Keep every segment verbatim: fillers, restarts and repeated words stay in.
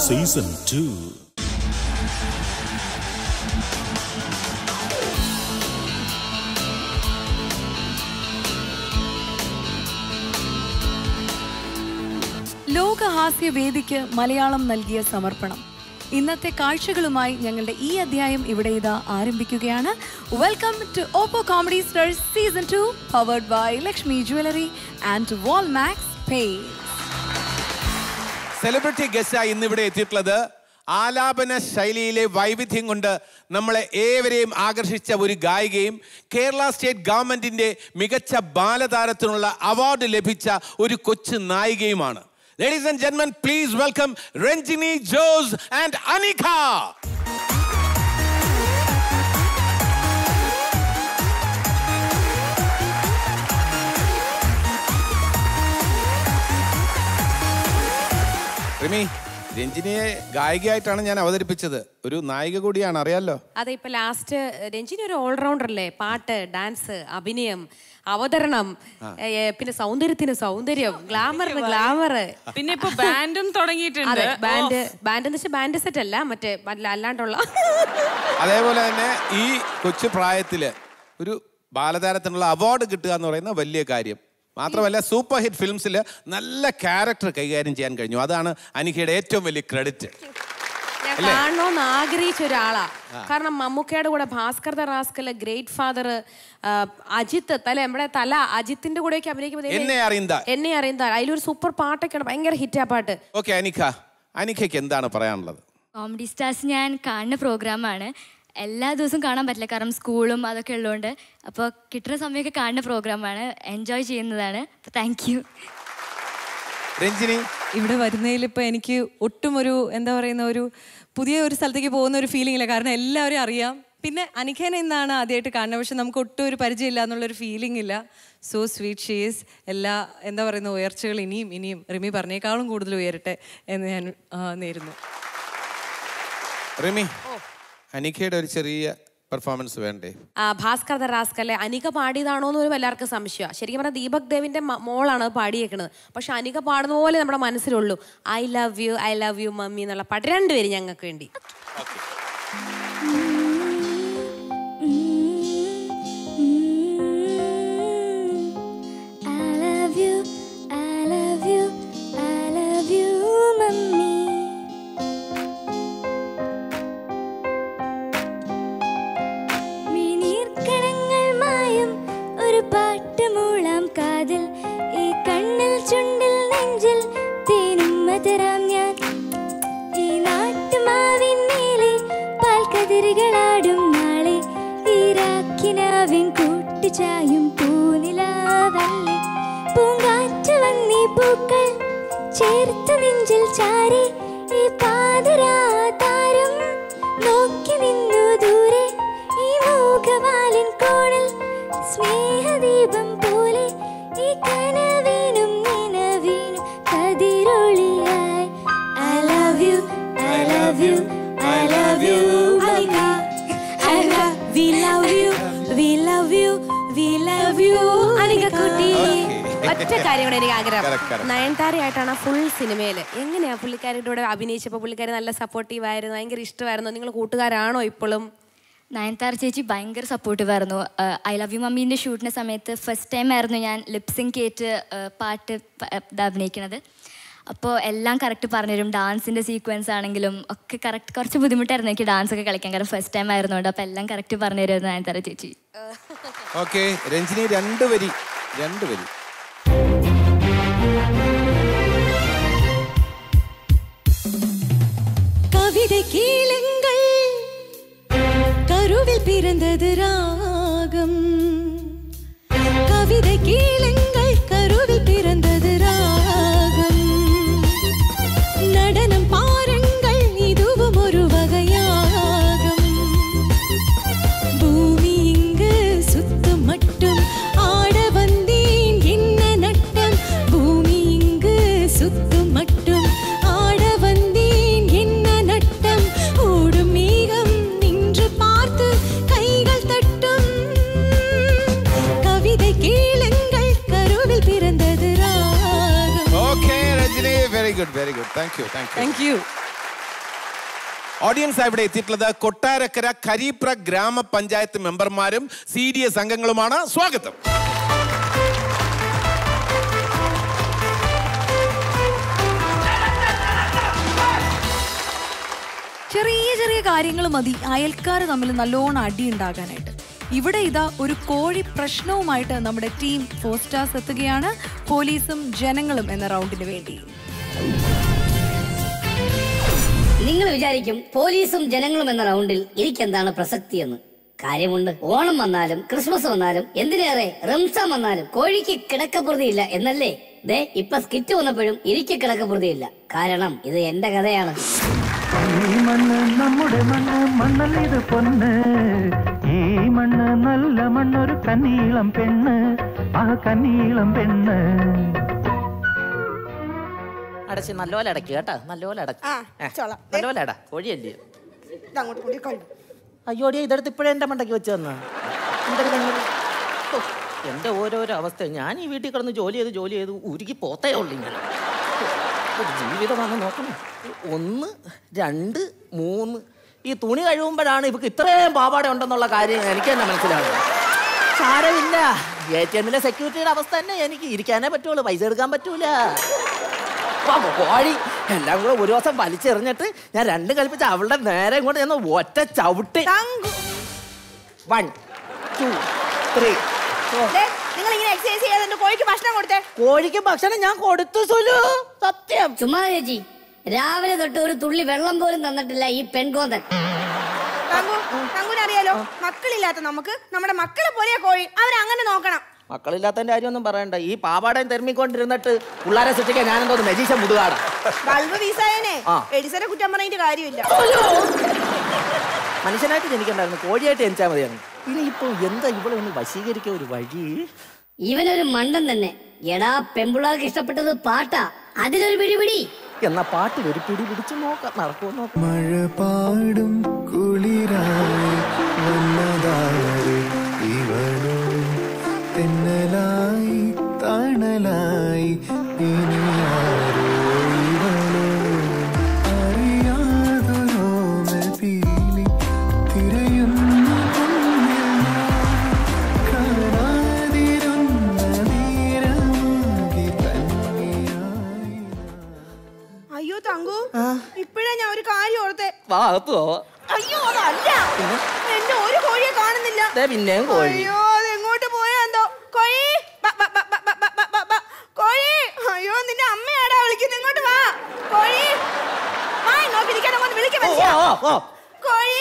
Season two. ലോകഹാസ്യ വേദിക്ക് Malayalam നൽകിയ സമർപ്പണം. ഇന്നത്തെ കാഴ്ചകളുമായി ഞങ്ങളുടെ ഈ അധ്യായം ഇവിടെ ഇതാ ആരംഭിക്കുകയാണ്. Welcome to Oppo comedy stars season two, powered by Lakshmi jewellery and Walmax paint. Celebrity ഗസ്റ്റായി ഇന്നിവിടെ എത്തിയിട്ടുള്ളത് ആലാപന ശൈലിയിലെ വൈവിധ്യം കൊണ്ട് നമ്മളെ ഏവരെയും ആകർഷിച്ച ഒരു ഗായികയും കേരള സ്റ്റേറ്റ് ഗവൺമെന്റിന്റെ മികച്ച ബാലതാരത്തിനുള്ള അവാർഡ് ലഭിച്ച ഒരു കൊച്ചു നായികയുമാണ്. Ladies and gentlemen, please welcome Ranjini, Jose and Anika. Rimi, രഞ്ജിനിയെ ഗായികയായിട്ടാണ് ഞാൻ അവതരിപ്പിച്ചത്. ഒരു നായിക കൂടിയാണ്, അറിയാലോ. അതെ, ഇപ്പൊ ലാസ്റ്റ് രഞ്ജിനി ഒരു ഓൾറൗണ്ടർ അല്ലേ. പാട്ട്, ഡാൻസ്, അഭിനയം, അവതരണം, പിന്നെ സൗന്ദര്യത്തിന് സൗന്ദര്യം, ഗ്ലാമറിന് ഗ്ലാമർ, പിന്നെ ഇപ്പൊ ബാൻഡും തുടങ്ങിയിട്ടുണ്ട്. ബാൻഡ് ബാൻഡ് എന്ന് വെച്ചാൽ ബാൻഡ് സെറ്റ് അല്ല, മറ്റേ അല്ലാണ്ടുള്ള. അതേപോലെ തന്നെ ഈ കൊച്ചു പ്രായത്തില് ഒരു ബാലതാരത്തിനുള്ള അവാർഡ് കിട്ടുക എന്ന് പറയുന്ന വലിയ കാര്യം മാത്രമല്ല, സൂപ്പർ ഹിറ്റ് ഫിലിംസിൽ നല്ല ക്യാരക്ടർ കൈകാര്യം ചെയ്യാൻ കഴിഞ്ഞു. അതാണ് അനിക്കയുടെ ഏറ്റവും വലിയ ക്രെഡിറ്റ്. ഞാൻ കാണണമെന്ന് ആഗ്രഹിച്ച ഒരാളാ. കാരണം മമ്മൂക്കയുടെ കൂടെ Bhaskar the rascal, great father, Ajith തല നമ്മുടെ തല അജിത്തിന്റെ കൂടെയൊക്കെ അഭിനയിക്കുമ്പോൾ എന്നെ അറിയുന്ന എന്നെ അറിയുന്ന അതിലൊരു സൂപ്പർ പാട്ടൊക്കെയാണ്, ഭയങ്കര ഹിറ്റ് ആ പാട്ട്. ഓക്കെ അനിക്ക, അനിക്കയ്ക്ക് എന്താണ് പറയാനുള്ളത്? കോമഡി സ്റ്റാർസ് ഞാൻ കാണുന്ന പ്രോഗ്രാമാണ്. എല്ലാ ദിവസവും കാണാൻ പറ്റില്ല, കാരണം സ്കൂളും അതൊക്കെ ഉള്ളതുകൊണ്ട്. അപ്പോൾ കിട്ടുന്ന സമയമൊക്കെ കാണുന്ന പ്രോഗ്രാമാണ്, എൻജോയ് ചെയ്യുന്നതാണ്. അപ്പോൾ താങ്ക് യു. രഞ്ജിനി, ഇവിടെ വരുന്നതിൽ ഇപ്പോൾ എനിക്ക് ഒട്ടും ഒരു എന്താ പറയുന്ന ഒരു പുതിയ ഒരു സ്ഥലത്തേക്ക് പോകുന്ന ഒരു ഫീലിംഗ് ഇല്ല. കാരണം എല്ലാവരും അറിയാം. പിന്നെ അനിക്കേനെ ഇന്നാണ് ആദ്യമായിട്ട് കാണുന്നത്, പക്ഷെ നമുക്ക് ഒട്ടും ഒരു പരിചയമില്ല എന്നുള്ളൊരു ഫീലിംഗ് ഇല്ല. So sweet she's. എല്ലാ എന്താ പറയുന്ന ഉയർച്ചകൾ ഇനിയും ഇനിയും റിമി പറഞ്ഞേക്കാളും കൂടുതൽ ഉയരട്ടെ എന്ന് ഞാൻ നേരുന്നു. റിമി, അനിക്കയുടെ ഒരു ചെറിയ പെർഫോമൻസ് വേണ്ടേ? ഭാസ്കർ ദ റാസ്കലെ അനിക പാടിയതാണോ എന്ന് ഒരു എല്ലാവർക്കും സംശയമാണ്. ശരിക്കും പറഞ്ഞാൽ ദീപക് ദേവിന്റെ മോളാണ് പാടിയേക്കുന്നത്. പക്ഷെ അനിക പാടുന്ന പോലെ നമ്മുടെ മനസ്സിലുള്ളൂ. I love you I love you mummy എന്നുള്ള പാട്ട് രണ്ടുപേരും ഞങ്ങൾക്ക് വേണ്ടി. ചായും പൂനിലാവല്ലേ പൂങ്കാറ്റ് വന്നീ പൂക്കൾ ചേർത്ത് നെഞ്ചിൽ ചാരി ഈ പാതിരാതാരം നോക്കി നിന്നു ദൂരെ ഈ മൂകവാലിൻ കോണിൽ സ്നേഹദീപം പോലെ ഈ കനവീനും നിലവീനും കതിരൊളിയായി. I love you, I love you, I love you, Anika. I love, we love you, we love you, we love you, Anika കുട്ടി. ഒറ്റ കാര്യമാണ് എനിക്ക് ആഗ്രഹം. നയൻതാരയായിട്ടാണ് ഫുൾ സിനിമയിൽ. എങ്ങനെയാ പുള്ളിക്കാരുടെ കൂടെ അഭിനയിച്ചപ്പോൾ പുള്ളിക്കാരി നല്ല സപ്പോർട്ടീവ് ആയിരുന്നു, ഭയങ്കര ഇഷ്ടമായിരുന്നു? നിങ്ങൾ കൂട്ടുകാരാണോ ഇപ്പോഴും? നയൻതാര ചേച്ചി ഭയങ്കര സപ്പോർട്ടീവായിരുന്നു. ഐ ലവ് യു മമ്മീൻ്റെ ഷൂട്ടിൻ്റെ സമയത്ത് ഫസ്റ്റ് ടൈം ആയിരുന്നു ഞാൻ ലിപ്സിങ് കേട്ട് പാട്ട് അഭിനയിക്കുന്നത്. അപ്പോൾ എല്ലാം കറക്റ്റ് പറഞ്ഞുതരും. ഡാൻസിൻ്റെ സീക്വൻസ് ആണെങ്കിലും ഒക്കെ കറക്റ്റ്. കുറച്ച് ബുദ്ധിമുട്ടായിരുന്നു എനിക്ക് ഡാൻസ് ഒക്കെ കളിക്കാൻ, കാരണം ഫസ്റ്റ് ടൈം ആയിരുന്നുകൊണ്ട്. അപ്പോൾ എല്ലാം കറക്റ്റ് പറഞ്ഞുതരുമായിരുന്നു നയൻതാര ചേച്ചി. ഓക്കെ രഞ്ജിനി, രണ്ട് വരി രണ്ട് വരി கவிதை கீழுங்கள் கருவில் பிறந்தது ராகம். கவிதை கீழுங்கள் கருவில் பிறந்தது ராகம். நடனம் பாருங்கள் இதுவும் ஒரு வகையாகும். பூமி இங்கு சுத்தம் மட்டும் ஆட வந்தேன் என்ன நட்டம். பூமி இங்கு சுத்தம் மட்டும் ஆட வந்தேன் என்ன நட்டம். ஓடும் மேகம் நின்று பார்த்து கைகள் தட்டும். கவிதை கேளுங்கள் கருவில் பிறந்தது ராகம். Okay, Rajini, very good, very good. Thank you, thank you. Thank you. Audience ഇവിടെ എത്തിയിട്ടുള്ളത് കൊട്ടാരക്കര ഖരീപ്ര ഗ്രാമപഞ്ചായത്ത് മെമ്പർമാരും സി ഡി എസ് അംഗങ്ങളുമാണ്. സ്വാഗതം. ചെറിയ ചെറിയ കാര്യങ്ങൾ മതി അയൽക്കാർ തമ്മിൽ നല്ലോണം അടി ഉണ്ടാകാനായിട്ട്. ഇവിടെ ഇതാ ഒരു കോഴി പ്രശ്നവുമായിട്ട് നമ്മുടെ ടീം ഫോർ സ്റ്റാർസ് എത്തുകയാണ്. പോലീസും ജനങ്ങളും എന്ന റൗണ്ടിന് വേണ്ടി. നിങ്ങൾ വിചാരിക്കും പോലീസും ജനങ്ങളും എന്ന റൗണ്ടിൽ എനിക്കെന്താണ് പ്രസക്തി എന്ന്. കാര്യമുണ്ട്. ഓണം വന്നാലും ക്രിസ്മസ് വന്നാലും എന്തിനേറെ റംസാൻ വന്നാലും കോഴിക്ക് കിടക്കപ്രതിയില്ല എന്നല്ലേ. ദേ ഇപ്പൊ സ്കിറ്റ് വന്നപ്പോഴും എനിക്ക് കിടക്കപ്രതിയില്ല. കാരണം ഇത് എന്റെ കഥയാണ്. ഈ മണ്ണ് നമ്മുടെ മണ്ണ്, മണ്ണല്ലിത് പൊന്ന്. ഈ മണ്ണ് നല്ല മണ്ണൊരു കന്നീളം പെണ്ണ്, ആ കന്നീളം പെണ്ണ്. അടച്ച് നല്ലപോലെ അടക്കി കേട്ടാ, നല്ലപോലെ അടക്കി. നല്ലപോലെ അട കോഴിയല്ലേ. അയ്യോടിയ ഇതെടുത്ത് ഇപ്പോഴേ എന്റെ മണ്ടയ്ക്ക് വെച്ച് തന്ന എന്റെ ഓരോരോ അവസ്ഥ. ഞാൻ ഈ വീട്ടിൽ കിടന്ന് ജോലി ചെയ്ത് ജോലി ചെയ്ത് ഉരുക്കി പോത്തേ ഉള്ളു. ഇങ്ങനെ ജീവിതമാണ് നോക്കണം. ഒന്ന് രണ്ട് മൂന്ന്. ഈ തുണി കഴിയുമ്പോഴാണ് ഇവക്ക് ഇത്രയും പാവാട ഉണ്ടെന്നുള്ള കാര്യം എനിക്ക് തന്നെ മനസ്സിലാവുന്നത്. സാരമില്ല, എ ടി എമ്മിലെ സെക്യൂരിറ്റിയുടെ അവസ്ഥ തന്നെ എനിക്ക് ഇരിക്കാനേ പറ്റുള്ളൂ, പൈസ എടുക്കാൻ പറ്റൂല. കോഴി എല്ലാം കൂടെ ഒരു ദിവസം വലിച്ചെറിഞ്ഞിട്ട് ഞാൻ രണ്ടും കൽപ്പിച്ച് അവളുടെ നേരെ ഇങ്ങോട്ട് ഞാൻ ഒറ്റ ചവിട്ട്. One two three. കോഴിക്ക് ഭക്ഷണം ഞാൻ കൊടുത്തു സുലു, സത്യം. ചുമ്മാ ചേച്ചി, രാവിലെ തൊട്ട് ഒരു തുള്ളി വെള്ളം പോലും തന്നിട്ടില്ല ഈ പെൺകോന്തൻ. അറിയാലോ, മക്കളില്ലാത്ത നമുക്ക് നമ്മുടെ മക്കളെ പോലെ കോഴി അവരങ്ങനെ നോക്കണം. മക്കളില്ലാത്തതിന്റെ കാര്യമൊന്നും പറയണ്ട. ഈ പാവാടയും തെരമിക്കൊണ്ടിരുന്നിട്ട് പിള്ളേരെ സൃഷ്ടിക്കാൻ ഞാനെന്തോ മെജീഷ മുതുകാടാ. എഡിസനെ കുറ്റം പറഞ്ഞിട്ട് കാര്യമില്ല. മനുഷ്യനായിട്ട് ജനിക്കണ്ടായിരുന്നു, കോഴിയായിട്ട് ജനിച്ചാൽ മതിയാണ്. ഇനി ഇപ്പൊ എന്താ ഇവിടെ ഒന്ന് വശീകരിക്കാൻ ഒരു വഴി? ഇവനൊരു മണ്ടൻ തന്നെ. എടാ, പെമ്പിള്ളാർക്ക് ഇഷ്ടപ്പെട്ടത് പാട്ടാ, അതിലൊരു പിടിപിടി. എന്നാ പാട്ട് ഒരു പിടി പിടിച്ചു നോക്കാം, നടക്കുമോ? മഴ പാടും കുളിരായി വന്നതായി ഇവനോ, തെന്നലായി തണലായി ഇനിയാരോ ഇവനോ, അറിയാതൊരോ പീലി തിരയുന്ന കാണാതിരുന്ന നീരമാകി തന്നെയായി. അയ്യോ തങ്കു, ഇപ്പഴാ ഞാൻ ഒരു കാര്യം ഓർത്തെ. അയ്യോ അതല്ല, എന്റെ ഒരു കോഴിയെ കാണുന്നില്ല. പിന്നെ കോഴി അയ്യോ അതെങ്ങോട്ട് പോയാ എന്തോ. കോഴി കോഴി, അയ്യോ നിന്റെ അമ്മയാടാ വിളിക്കുന്നത്, ഇങ്ങോട്ട് വാ. കോഴി വാ, നോക്കി നിൽക്കാൻ അങ്ങോട്ട് വിളിക്കാൻ പറ്റില്ല. കോഴി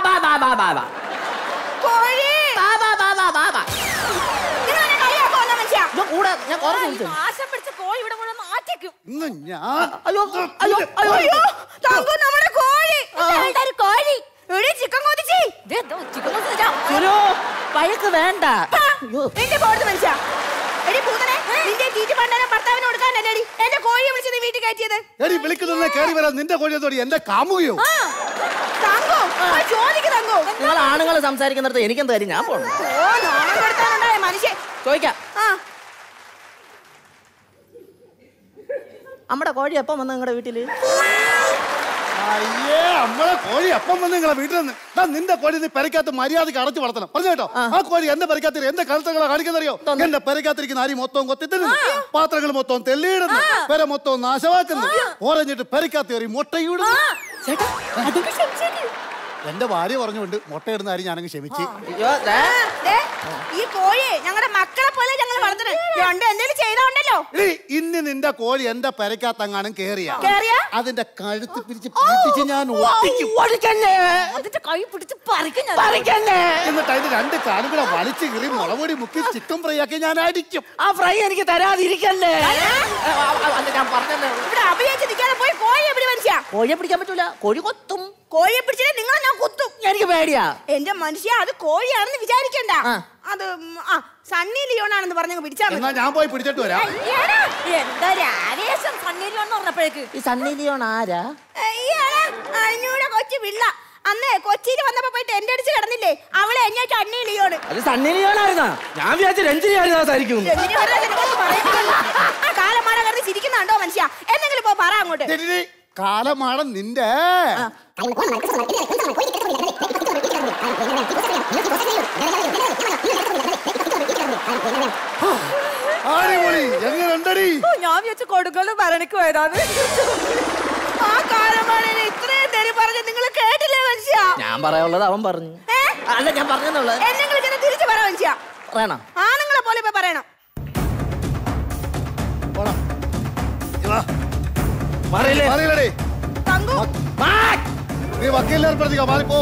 വഴക്ക് വേണ്ട. എന്റെ പോടുന്ന മനുഷ്യ, എടി പൂതനെ, നിന്റെ തീറ്റ പണ്ടാരം ഭർത്താവിന് കൊടുക്കാനല്ലേ എന്റെ കോഴിയെ വിളിച്ചത് വീട്ടിൽ കയറ്റിയത്? എടി വിളിക്കുന്ന കയറി വരാൻ നിന്റെ കോഴിയതോടി എന്റെ കാമുകയോ? നിങ്ങൾ ആണുങ്ങൾ സംസാരിക്കുന്നിടത്ത് എനിക്കെന്ത് കാര്യം? ഞാൻ പോണം. മനുഷ്യൻ ചോദിക്കാം. നമ്മുടെ കോഴി എപ്പം വന്നു നിങ്ങളുടെ വീട്ടില്? അയ്യേ, നമ്മളെ കോഴി അപ്പം വന്ന് നിങ്ങളെ വീട്ടിൽ നിന്ന്. നിന്റെ കോഴി നീ പെരക്കകത്ത് മര്യാദക്ക് അടച്ചു വളർത്തണം, പറഞ്ഞു കേട്ടോ. ആ കോഴി എന്റെ പെരക്കകത്ത് എന്റെ കഴുത്തങ്ങളെ കാണിക്കുന്നറിയോ? എന്റെ പെരക്കകത്തിരിക്കുന്ന അരി മൊത്തം കൊത്തി തിന്നുന്നു, പാത്രങ്ങൾ മൊത്തം തെല്ലിയിടുന്നു, പെര മൊത്തം നാശമാക്കുന്നു, ഓരഞ്ഞിട്ട് പെരക്കകത്ത് കയറി മുട്ടയിടുന്നു. എന്റെ ഭാര്യ പറഞ്ഞുകൊണ്ട് മുട്ടയിടുന്ന കാര്യം ഞാനങ്ങ് ക്ഷമിച്ച്. ഈ കോഴിയെ ഞങ്ങളുടെ മക്കളെ പോലെ ഞങ്ങൾ വളർത്തണം. എന്തെങ്കിലും ചെയ്തോണ്ടല്ലോ. ഇന്ന് നിന്റെ കോഴി എന്റെ പെരക്കകത്തെങ്ങാനും കേറിയ അതിന്റെ കഴുത്ത് പിടിച്ച് പിടിച്ച് ഞാൻ എന്നിട്ട് അതിന്റെ രണ്ട് കാലും കൂടെ വലിച്ചു കീറി മുളകൊടി മുക്കി ചിക്കൻ ഫ്രൈ ആക്കി ഞാൻ അടിക്കും. ആ ഫ്രൈ എനിക്ക് തരാതിരിക്കല്ലേ. ഇവിടെ അഭിനയിച്ച് നിൽക്കാതെ പോയി കോഴിയെ പിടി മനുഷ്യ. കോഴിയെ പിടിക്കാൻ പറ്റൂല, കോഴി കൊത്തും. കോഴിയെ പിടിച്ചിട്ട് നിങ്ങളെ ഞാൻ കുത്തും. എനിക്ക് പേടിയാ. എന്റെ മനുഷ്യ, അത് കോഴിയാണെന്ന് വിചാരിക്കണ്ട. അത് ആ സണ്ണി ലിയോൺ ആണെന്ന് പറഞ്ഞങ്ങ് പിടിച്ചാ മതി. ഞാൻ പോയി പിടിച്ചിട്ട് വരാം. എന്തൊരു ആവേശം സണ്ണി ലിയോൺ എന്ന് പറഞ്ഞപ്പോഴേക്ക്. ഈ സണ്ണി ലിയോൺ ആരാ? അഞ്ഞൂടെ കൊച്ചു പിള്ള അന്ന് കൊച്ചിയിൽ വന്നപ്പോ പോയിട്ട് എന്റെ അടിച്ച് കിടന്നില്ലേ, അവളെ എന്നെ സണ്ണി ലിയോൺ. അത് സണ്ണി ലിയോൺ ആയിരുന്നാ? ഞാൻ വിചാരിച്ചു രഞ്ജിനി ആയിരുന്നായിരിക്കും. കാലമാല കയറി ചിരിക്കുന്നുണ്ടോ മനുഷ്യ? എന്തെങ്കിലും പോ പറ അങ്ങോട്ട്. കാലമാണ് നിന്റെ അടിപൊളി. എങ്ങനെയുണ്ടടി? ഞാൻ വിചാരിച്ചു കൊടുക്കലും ഭരണിക്ക് പോയതാണ്. ആ കാലമാണ് ഇത്രയും തെറി പറഞ്ഞ് നിങ്ങൾ കേട്ടില്ലേ മനുഷ്യ? ഞാൻ പറയാനുള്ളത് അവൻ പറഞ്ഞു. അല്ല ഞാൻ പറഞ്ഞെന്നുള്ളത്. എന്നെ തിരിച്ചു പറ മനുഷ്യ. പറയണം. ആണുങ്ങളെ പോലെ ഇപ്പൊ പറയണം. നീ വക്കീലിനെ ഏർപ്പെടുത്തിക്കോ. മാറിപ്പോ.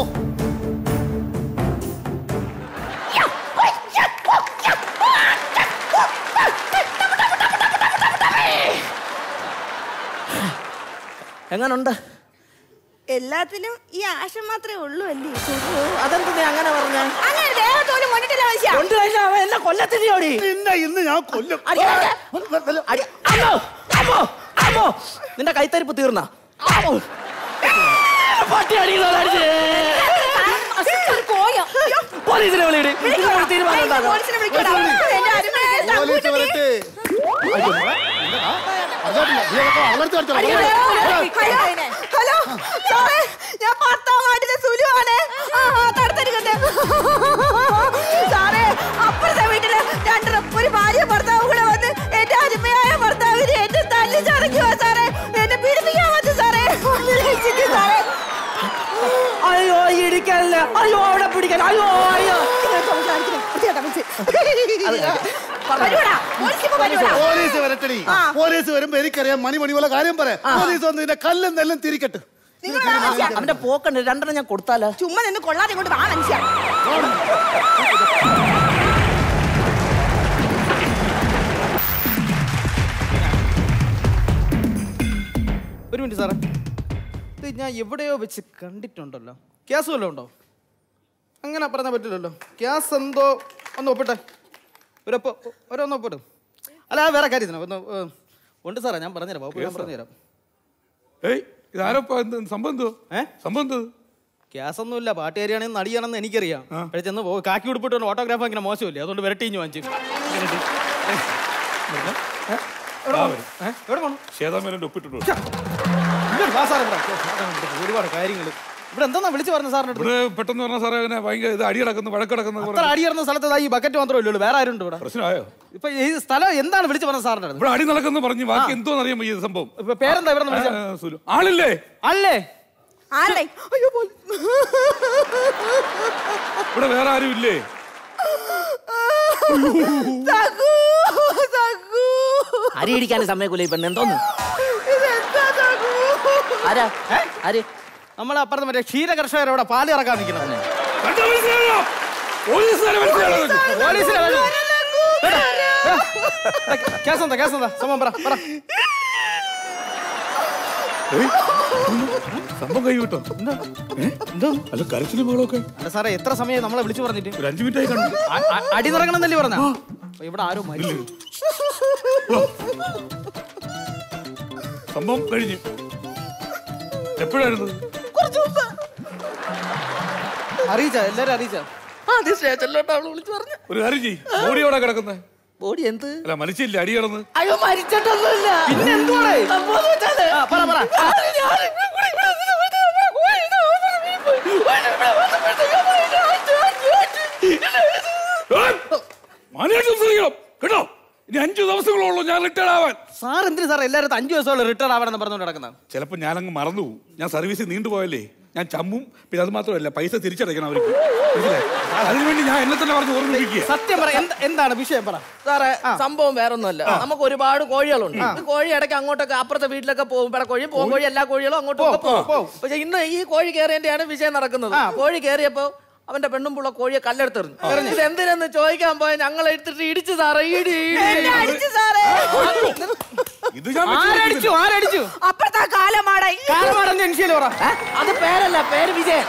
എങ്ങനുണ്ട്? എല്ലാത്തിനും ഈ ആശം മാത്രമേ ഉള്ളൂ അല്ലേ? അതെന്ത് നീ അങ്ങനെ പറഞ്ഞ? അങ്ങനെ ദേഹത്തോലും കൊണ്ടിട്ടില്ല മനുഷ്യ. കൊണ്ട് കഴിഞ്ഞാൽ അവൻ എന്നെ കൊല്ലത്തിനോടി. നിന്നെ ഇന്ന് ഞാൻ കൊല്ലും. നിന്റെ കൈത്തരിപ്പ് തീർന്ന പോലീസിനെ വിളിയിടി. തീരുമാനം ഉണ്ടാക്കാം. ഹലോ സാറേ, ഞാൻ പത്താം വാർഡിലെ സുലുവാണ്. സാറേ, അപ്പുറത്തെ വീട്ടില് രണ്ട് ഒരു ഭാര്യ ഭർത്താവ് കൂടെ വന്ന് എന്റെ അരുമയായ ഭർത്താവിനെ എന്നെ തല്ലി ചടങ്ങുവാ സാറേ. എന്നെ പീഡിപ്പിക്കാൻ പറ്റും സാറേ. സാറേ അയ്യോ ഇടിക്കല്ല. അയ്യോ അവിടെ പിടിക്കല. അയ്യോ അയ്യോ പോലീസ് വരട്ടടി. പോലീസ് വരുമ്പോ എനിക്കറിയാം മണിമണി പോലെ കാര്യം പറയാം. പോലീസ് വന്ന് ഇതിന്റെ കല്ലും നെല്ലും തിരിക്കട്ടെ. അവന്റെ പോക്കണ്ട് രണ്ടെണ്ണം ഞാൻ കൊടുത്താലോ? ചുമ്മാ നിന്ന് കൊള്ളാതെ കൊണ്ട് വാ മനുഷ്യ. ഒരു മിനിറ്റ് സാറേ, ഇത് ഞാൻ എവിടെയോ വെച്ച് കണ്ടിട്ടുണ്ടല്ലോ. ഗ്യാസ് വല്ലതും ഉണ്ടോ? അങ്ങനെ പറഞ്ഞാൽ പറ്റില്ലല്ലോ. ഗ്യാസ് എന്തോ ഒന്ന് ഒപ്പിട്ടെ. ഒരൊപ്പം ഓരോന്ന് ഒപ്പിടും. അല്ല വേറെ കാര്യത്തിന് ഒന്ന് ഉണ്ട് സാറേ. ഞാൻ പറഞ്ഞുതരാം ബാബു, ഞാൻ പറഞ്ഞുതരാം. ഏയ് ഇതാരപ്പ സംഭവം എന്തോ? ഏ സംഭവം എന്തോ? ഗ്യാസ് ഒന്നുമില്ല. പാട്ടുകാരിയാണെങ്കിൽ നടിയാണെന്ന് എനിക്കറിയാം. പക്ഷേ ചെന്ന് കാക്കി ഉടുപ്പിട്ട് ഓട്ടോഗ്രാഫ് അങ്ങനെ മോശമില്ലേ, അതുകൊണ്ട് വെരട്ടിഞ്ഞ് വാങ്ങിച്ചു. എവിടെ പോകണം? ഒരുപാട് കാര്യങ്ങൾ ഇവിടെ എന്താ വിളിച്ചു പറഞ്ഞ സാറിന്? പെട്ടെന്ന് പറഞ്ഞ സാറേ ഭയങ്കര ഇത് അടി കിടക്കുന്നു, വഴക്ക് കിടക്കുന്നു. അത്ര അടി കിടന്ന സ്ഥലത്ത് ഈ ബക്കറ്റ് മാത്രമേ ഉള്ളൂ, വേറെ ആരും ഉണ്ട് ഇവിടെ? പ്രശ്നമായോ? ഇപ്പൊ ഈ സ്ഥലം എന്താണ് വിളിച്ചു പറഞ്ഞ സാറിന്? ഇവിടെ അടി നടക്കുന്നു പറഞ്ഞു. ബാക്കി എന്തോന്ന് അറിയാൻ ഈ സംഭവം. ഇപ്പൊ പേരെന്താ ഇവിടെ? ആളില്ലേ? ആളില്ലേ? ഇവിടെ വേറെ ആരും ഇല്ലേ? അരി ഇടിക്കാൻ സമയക്കൂല ഈ പെണ്ണ്. എന്തോന്ന് ആരാ? ആര്? നമ്മളെ അപ്പുറത്ത് മറ്റേ ക്ഷീര കർഷകരോടെ പാല് ഇറക്കാൻ നിൽക്കുന്നത്. കേസ് എന്താ? കേസ് എന്താ സംഭവം പറ പറ. സംഭവം കൈ വിട്ടോ? അല്ല കരച്ചിലും മകളൊക്കെ. അല്ല സാറേ, എത്ര സമയം നമ്മളെ വിളിച്ചു പറഞ്ഞിട്ട്? ഒരു അഞ്ചു മിനിറ്റ് ആയി കാണും. അടി നിറങ്ങണമെന്നല്ലേ പറഞ്ഞ? ഇവിടെ ആരോ മരിച്ചു. സംഭവം കഴിഞ്ഞു. എപ്പോഴായിരുന്നു? അറിയിച്ച എല്ലാരും അറിയിച്ച ഒരു കാര്യം ചെയ്യ്. ബോഡി എവിടെ കിടക്കുന്നേ? ബോഡി എന്ത്? അല്ല മരിച്ചില്ല, അടി കിടന്ന്. അയ്യോ മരിച്ചിട്ടൊന്നുമില്ല. പിന്നെ എന്തുവാണ്? പറ പറ. കേട്ടോ, ഇനി അഞ്ചു ദിവസങ്ങളുള്ളൂ ഞാൻ റിട്ടയർഡ് ആവാൻ. സാർ എന്തിനു സാർ എല്ലാവരും അഞ്ചു ദിവസമുള്ള റിട്ടയർഡ് ആവാനെന്ന് പറഞ്ഞുകൊണ്ട് നടക്കുന്നത്? ചിലപ്പോൾ ഞാനങ്ങ് മറന്നു പോകും. ഞാൻ സർവീസ് നീണ്ടുപോയല്ലേ, ഞാൻ ചമ്മും. പിന്നെ അത് മാത്രമല്ല, പൈസ തിരിച്ചടയ്ക്കണം അവർക്ക്. അതിനുവേണ്ടി ഞാൻ എന്നെ തന്നെ പറഞ്ഞ് ഓർമ്മിപ്പിക്കുക. സത്യം പറ, എന്താണ് വിഷയം പറ സാറേ. സംഭവം വേറൊന്നുമല്ല. നമുക്ക് ഒരുപാട് കോഴികളുണ്ട്. കോഴി ഇടയ്ക്ക് അങ്ങോട്ടൊക്കെ അപ്പുറത്തെ വീട്ടിലൊക്കെ പോകും. ഇവിടെ കോഴി പോകും, കോഴി എല്ലാ കോഴികളും അങ്ങോട്ടൊക്കെ പോകും. പക്ഷെ ഇന്ന് ഈ കോഴി കയറിയതിന്റെയാണ് വിഷയം നടക്കുന്നത്. കോഴി കയറിയപ്പോ അവന്റെ പെണ്ണും പുള്ള കോഴിയെ കല്ലെടുത്തെറിഞ്ഞു. ഇത് എന്തിനെന്ന് ചോദിക്കാൻ പോയ ഞങ്ങൾ എടുത്തിട്ട് ഇടിച്ചു സാറേ. ഇടി അപ്പുറത്തെ കാലമാടാ. കാലമാടന്റെ എൻഷിയൽ പറ. അത് പേരല്ല, പേര് വിജയൻ.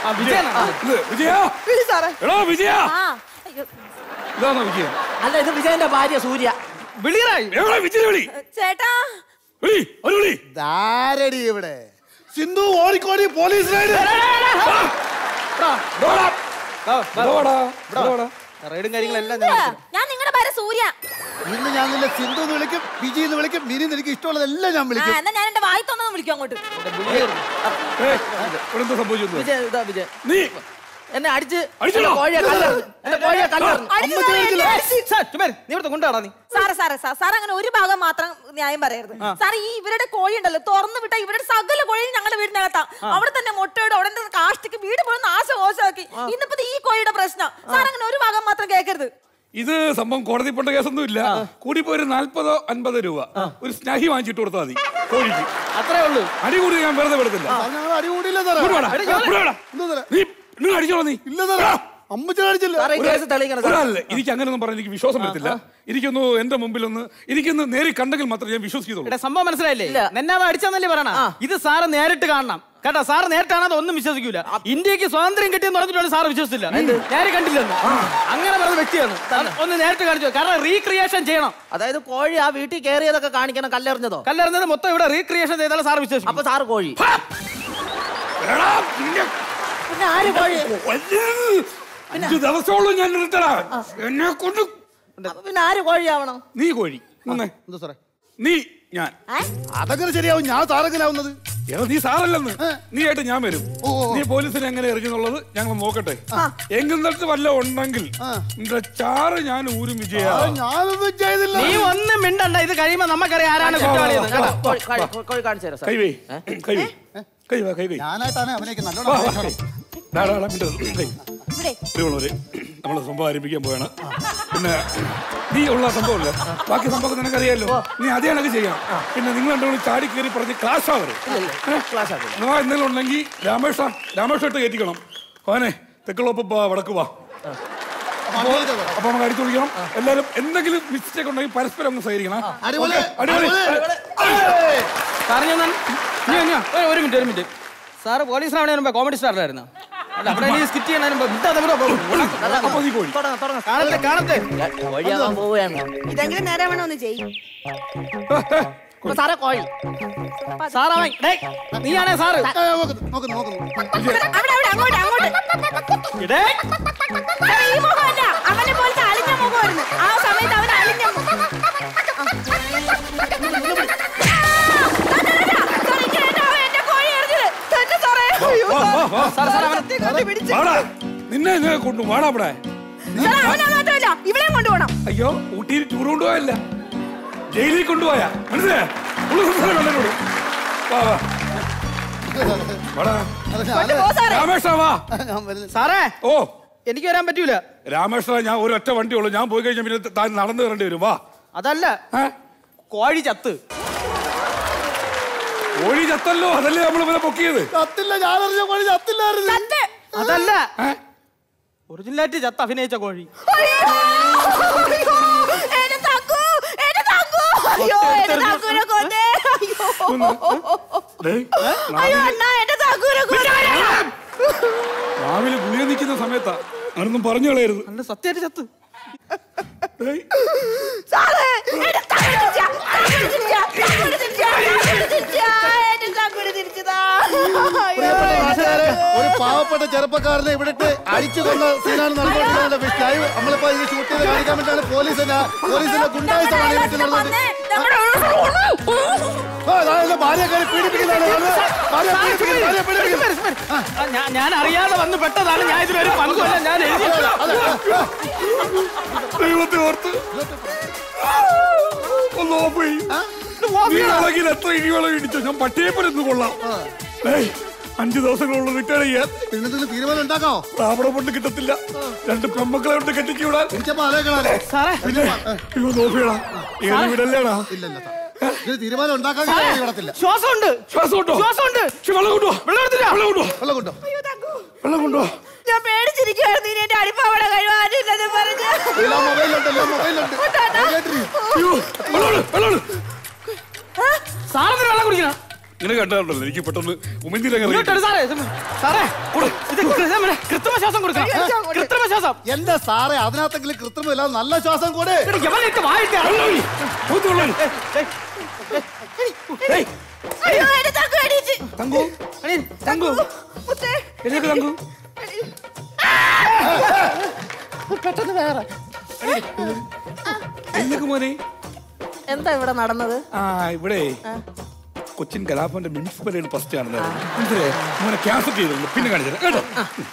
അല്ല, ഇത് വിജയന്റെ ഭാര്യ സൂര്യ. ചേട്ടാ ധാരടി ഇവിടെ. സിന്ധു ഓടിക്കോടി പോലീസ് റൈഡ്. റൈഡും കാര്യങ്ങളെല്ലാം ഞാൻ ഞാൻ നിങ്ങളുടെ പേര് സൂര്യ. ഇന്ന് ഞാൻ നിന്നെ സിന്ധു എന്ന് വിളിക്കും, വിജി എന്ന് വിളിക്കും, മിനി എനിക്ക് ഇഷ്ടമുള്ളതെല്ലാം ഞാൻ വിളിക്കും. എന്നാ ഞാൻ എന്റെ വായി തോന്നുന്നു വിളിക്കും അങ്ങോട്ട്. വിജയ് ഇതാ വിജയ് നീ എന്നെ അടിച്ച് കോഴിയെ കല്ലെറിഞ്ഞു. എന്റെ കോഴിയെ കല്ലെറിഞ്ഞു. നീ ഇവിടുത്തെ കൊണ്ടാടാ നീ. സാറേ സാറേ സാർ അങ്ങനെ ഒരു ഭാഗം മാത്രം ന്യായം പറയരുത് സാർ. ഈ ഇവരുടെ കോഴി ഉണ്ടല്ലോ തുറന്നു വിട്ട ഇവരുടെ സകല കോഴിയും ഞങ്ങളുടെ വീടിനകത്താ. അവിടെ തന്നെ മുട്ടയുടെ അവിടെ കാഷ്ടിക്ക് വീട് പോലും നാശമോശമാക്കി. ഇന്നിപ്പോ ഈ കോഴിയുടെ പ്രശ്നം. സാർ അങ്ങനെ ഒരു ഭാഗം മാത്രം കേൾക്കരുത്. ഇത് സംഭവം കോടതി പോണ്ട കേസൊന്നും ഇല്ല. കൂടി പോയി ഒരു നാല്പതോ അൻപതോ രൂപ ഒരു സ്നാഹി വാങ്ങിച്ചിട്ട് കൊടുത്താൽ മതി കോഴിക്ക്. അത്രേ ഉള്ളൂ. അടി കൂടി ഞാൻ വെറുതെ വിടത്തില്ല. നീ അടിച്ചോളൂ. നീ എനിക്ക് അങ്ങനെയൊന്നും പറഞ്ഞ എനിക്ക് വിശ്വാസം വരത്തില്ല. എനിക്കൊന്ന് എന്റെ മുമ്പിലൊന്ന് എനിക്കൊന്ന് നേരി കണ്ടെങ്കിൽ മാത്രമേ ഞാൻ വിശ്വസിക്കുള്ളൂ. സംഭവം മനസ്സിലായില്ലേ? എന്നെ അടിച്ചെന്നല്ലേ പറയണ. ഇത് സാറ് നേരിട്ട് കാണണം കേട്ടോ. സാറ് നേരിട്ട് കാണാതെ ഒന്നും വിശ്വസിക്കൂല. ഇന്ത്യക്ക് സ്വാതന്ത്ര്യം കിട്ടിയെന്ന് പറഞ്ഞിട്ടാണ് സാറ് വിശ്വസിച്ചില്ല. നേരെ കണ്ടില്ലെന്ന് അങ്ങനെ പറഞ്ഞ വ്യക്തിയാണ്. ഒന്ന് നേരിട്ട് കാണിച്ചു. കാരണം റീക്രിയേഷൻ ചെയ്യണം. അതായത് കോഴി ആ വീട്ടിൽ കയറിയതൊക്കെ കാണിക്കണം. കല്ലെറിഞ്ഞതോ കല്ലെറിഞ്ഞത് മൊത്തം ഇവിടെ റീക്രിയേഷൻ ചെയ്താലും സാറ് വിശ്വസിക്കും. അപ്പൊ സാറ് കോഴി അഞ്ചു ദിവസമുള്ളൂ ഞാൻ നിർത്തടാ. എന്നെ കൊണ്ട് പിന്നെ ആര് കോഴിയാവണം? നീ കോഴി. നീ ഞാൻ അതങ്ങനെ ശരിയാവും. ഞാൻ സാറെങ്ങനാവുന്നത്? നീ സാറല്ലെന്ന്. നീ ആയിട്ട് ഞാൻ വരും. നീ പോലീസിനെ എങ്ങനെ എറിഞ്ഞെന്നുള്ളത് ഞങ്ങൾ നോക്കട്ടെ. എങ്കിലും വല്ല ഉണ്ടെങ്കിൽ നിന്റെ ചാറ് ഞാൻ ഊരും വിജയ. നീ ഒന്നും മിണ്ടണ്ട. ഇത് കഴിയുമ്പോ നമുക്കറിയാം ആരാണ് കൈവേ കൈവേ കൈവാ കൈവേ. ഞാനായിട്ടാണ് അവനേക്ക് നല്ലോണം നമ്മള് സംഭവം ആരംഭിക്കാൻ പോവാണ്. പിന്നെ നീ ഉള്ള സംഭവമില്ല. ബാക്കി സംഭവം നിനക്കറിയാലോ. നീ അതേ കണക്ക് ചെയ്യാം. പിന്നെ നിങ്ങൾ രണ്ടുകൂടി ചാടി കയറി പറഞ്ഞ് ക്ലാസ് ആവരുത്. എന്തെങ്കിലും ഉണ്ടെങ്കിൽ രാമേഷ രാമേഷോട്ട് കയറ്റിക്കണം. അവനെ തെക്കുളൊപ്പം വടക്ക് വാ. അപ്പൊ നമുക്ക് അടിച്ചു വിളിക്കണം. എല്ലാരും എന്തെങ്കിലും മിസ്റ്റേക്ക് ഉണ്ടെങ്കിൽ പരസ്പരം ഒന്ന് സഹകരിക്കണം. അടിപൊളി. ഒരു മിനിറ്റ് ഒരു മിനിറ്റ് സാറ് പോലീസിനാവണേ മുമ്പ് കോമഡി സ്റ്റാറിലായിരുന്നു. ഇതെങ്കിലും നേരെ വേണോ ഒന്ന് ചെയ്യും. സാറേ കോഴി നീയാണേ സാറ്. അവനെ പോലത്തെ അലിഞ്ഞ മുഖമായിരുന്നു ആ സമയത്ത്. അവൻ അലിഞ്ഞ നിന്നെ കൊണ്ടു വാടാ. ഇവിടെ കൊണ്ടുപോകണം. അയ്യോ ഊട്ടിയിൽ ടൂർ കൊണ്ടുപോയല്ല, ജയിലിൽ കൊണ്ടുപോയാ. മനസ്സിലായോ? രാമേഷ വാ. സാറേ ഓ എനിക്ക് വരാൻ പറ്റൂല. രാമേഷ ഞാൻ ഒരു ഒറ്റ വണ്ടി ഉള്ളൂ. ഞാൻ പോയി കഴിഞ്ഞാൽ പിന്നെ താൻ നടന്നു കയറേണ്ടി വരും. വാ. അതല്ല കോഴി ചത്ത്. കോഴി ചത്തല്ലോ. അതല്ലേ നമ്മൾ ഇവരെ പൊക്കിയത്. ചത്തില്ല. ഞാനറിഞ്ഞ കോഴി ചത്തില്ലായിരുന്നു. അതല്ല ഒറിജിനലായിട്ട് ചത്ത് അഭിനയിച്ച കോഴി. രാവിലെ ഗുളിക നിൽക്കുന്ന സമയത്താ. ഞാനൊന്നും പറഞ്ഞു കളയരുത്. അല്ല സത്യമായിട്ട് ചത്ത്. ഒരു പാവപ്പെട്ട ചെറുപ്പക്കാരനെ ഇവിടുത്തെ അടിച്ചു കൊന്ന സീനാണ് നടന്നുകൊണ്ടിരിക്കുന്നത്. ലൈവ് നമ്മളിപ്പോ ഇത് ഷൂട്ട് ചെയ്ത് കാണിക്കാൻ വേണ്ടിയാണ് പോലീസിന്റെ പോലീസിന്റെ ഗുണ്ടായുസമാണ് ഈ വീട്ടിൽ നടന്നത്. ഞാൻ അറിയാതെ വന്ന് പെട്ടതാണ്. ഞാൻ ഇതിലൊരു പങ്കുമല്ല. ഞാൻ ദൈവത്തെ ഓർത്ത് എത്ര ഇടിവളം ഇടിച്ചോ. ഞാൻ പട്ടിയെപ്പനെന്ന് കൊള്ളാം. അഞ്ചു ദിവസങ്ങളുള്ള റിട്ടയർ ചെയ്യാൻ തീരുമാനം ഉണ്ടാക്കാമോ? താപട കൊണ്ട് കിട്ടത്തില്ല. രണ്ട് പെമ്മക്കളെ കൊണ്ട് കെട്ടിക്കൂടാ. നോക്കിയടാ ഏത് വിടല്ലേടാ. തീരുമാനം ഉണ്ടാക്കാൻ ശ്വാസമുണ്ട്. ശ്വാസമുണ്ടോ? ശ്വാസമുണ്ട്. വെള്ളം കൊണ്ടുവാ. വെള്ളം എടുത്തില്ല. വെള്ളം കൊണ്ടുവാ. വെള്ളം കൊണ്ടോ വെള്ളം കൊണ്ടുവാ. ഞാൻ പേടിച്ചിരിക്കുവായിരുന്നു. ഇനി എന്റെ അടിപ്പാവട കഴിവാനില്ലെന്ന് പറഞ്ഞു. സാറിന് വെള്ളം കുടിക്കണം. ഇങ്ങനെ കണ്ടോ എനിക്ക് പെട്ടെന്ന് കൃത്രിമ ശ്വാസം കൊടുക്കണം. കൃത്രിമ ശ്വാസം. എന്റെ സാറേ അതിനകത്തെങ്കിലും കൃത്രിമില്ല. നല്ല ശ്വാസം കൂടെ. പെട്ടെന്ന് വേറെ എന്താ ഇവിടെ നടന്നത്? ആ ഇവിടെ കൊച്ചിൻ കലാഭവന്റെ മുനിസിപ്പൽ ഫസ്റ്റ് ആണ് മോനെ ക്യാൻസൽ ചെയ്തിട്ടുണ്ട്. പിന്നെ കാണിച്ചത് കേട്ടോ.